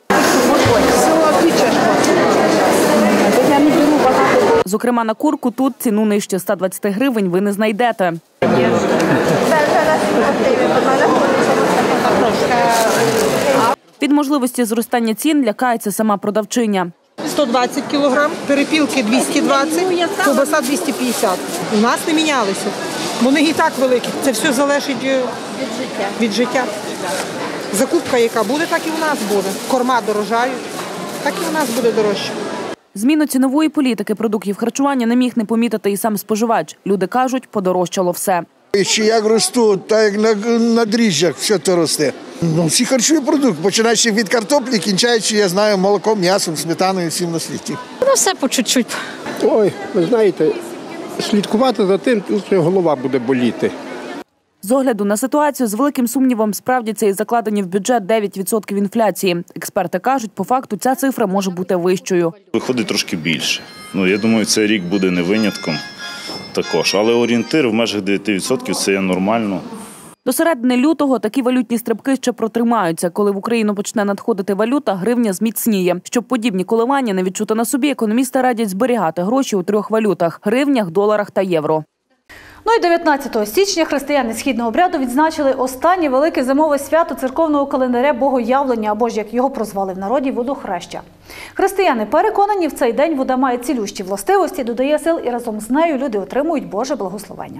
Зокрема, на курку тут ціну нижче ста двадцяти гривень ви не знайдете. Від можливості зростання цін лякається сама продавчиня. сто двадцять кілограм, перепілки двісті двадцять, ковбаса двісті п'ятдесят. У нас не мінялися. Вони і так великі. Це все залежить від життя. Від життя. Закупка, яка буде, так і у нас буде. Корма дорожають, так і у нас буде дорожче. Зміну цінової політики продуктів харчування не міг не помітити і сам споживач. Люди кажуть, подорожчало все. Ще як росту, так як на, на дріжджах все це росте. Ну, всі харчові продукти, починаючи від картоплі, кінчаючи, я знаю, молоком, м'ясом, сметаною, всім на світі. Ну, все по чуть-чуть. Ой, ви знаєте, слідкувати за тим, що голова буде боліти. З огляду на ситуацію з великим сумнівом справдяться і закладені в бюджет дев'ять відсотків інфляції. Експерти кажуть, по факту ця цифра може бути вищою. Виходить трошки більше. Ну, я думаю, цей рік буде не винятком також. Але орієнтир в межах дев'ять відсотків – це є нормально. До середини лютого такі валютні стрибки ще протримаються. Коли в Україну почне надходити валюта, гривня зміцніє. Щоб подібні коливання не відчути на собі, економісти радять зберігати гроші у трьох валютах – гривнях, доларах та євро. Ну і дев'ятнадцятого січня християни східного обряду відзначили останнє велике зимове свято церковного календаря Богоявлення, або ж, як його прозвали в народі, водохреща. Християни переконані, в цей день вода має цілющі властивості, додає сил, і разом з нею люди отримують Боже благословення.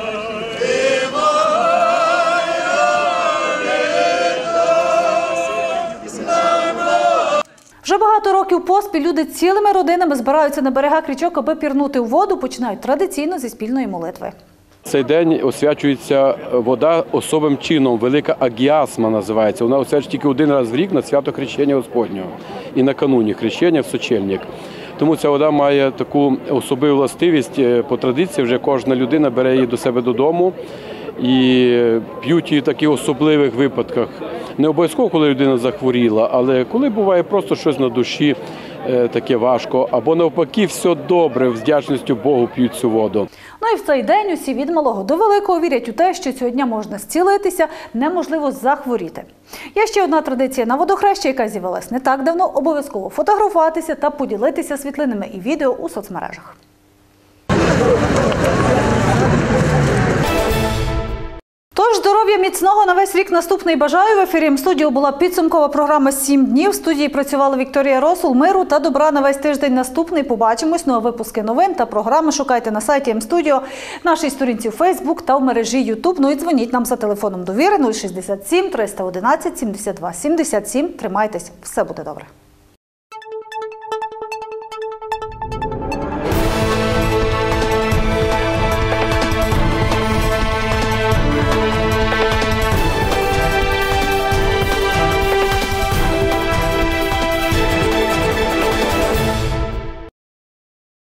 Вже багато років поспіль люди цілими родинами збираються на берегах річок, аби пірнути у воду, починають традиційно зі спільної молитви. Цей день освячується вода особим чином, велика агіасма називається. Вона освячується тільки один раз в рік на свято Хрещення Господнього і накануні Хрещення в сочельник. Тому ця вода має таку особливу властивість, по традиції вже кожна людина бере її до себе додому і п'ють її в таких особливих випадках. Не обов'язково, коли людина захворіла, але коли буває просто щось на душі таке важко, або навпаки все добре, з вдячністю Богу п'ють цю воду. Ну і в цей день усі від малого до великого вірять у те, що цього дня можна зцілитися, неможливо захворіти. Є ще одна традиція на водохреща, яка з'явилась не так давно, обов'язково фотографуватися та поділитися світлинами і відео у соцмережах. Тож, здоров'я міцного на весь рік наступний бажаю. В ефірі М-студіо була підсумкова програма «Сім днів». В студії працювала Вікторія Росул. Миру та добра на весь тиждень наступний. Побачимось. Ну а випуски новин та програми шукайте на сайті М-студіо, нашій сторінці у Фейсбук та в мережі Ютуб. Ну і дзвоніть нам за телефоном довіри нуль шістдесят сім триста одинадцять сімдесят два сімдесят сім. Тримайтесь, все буде добре.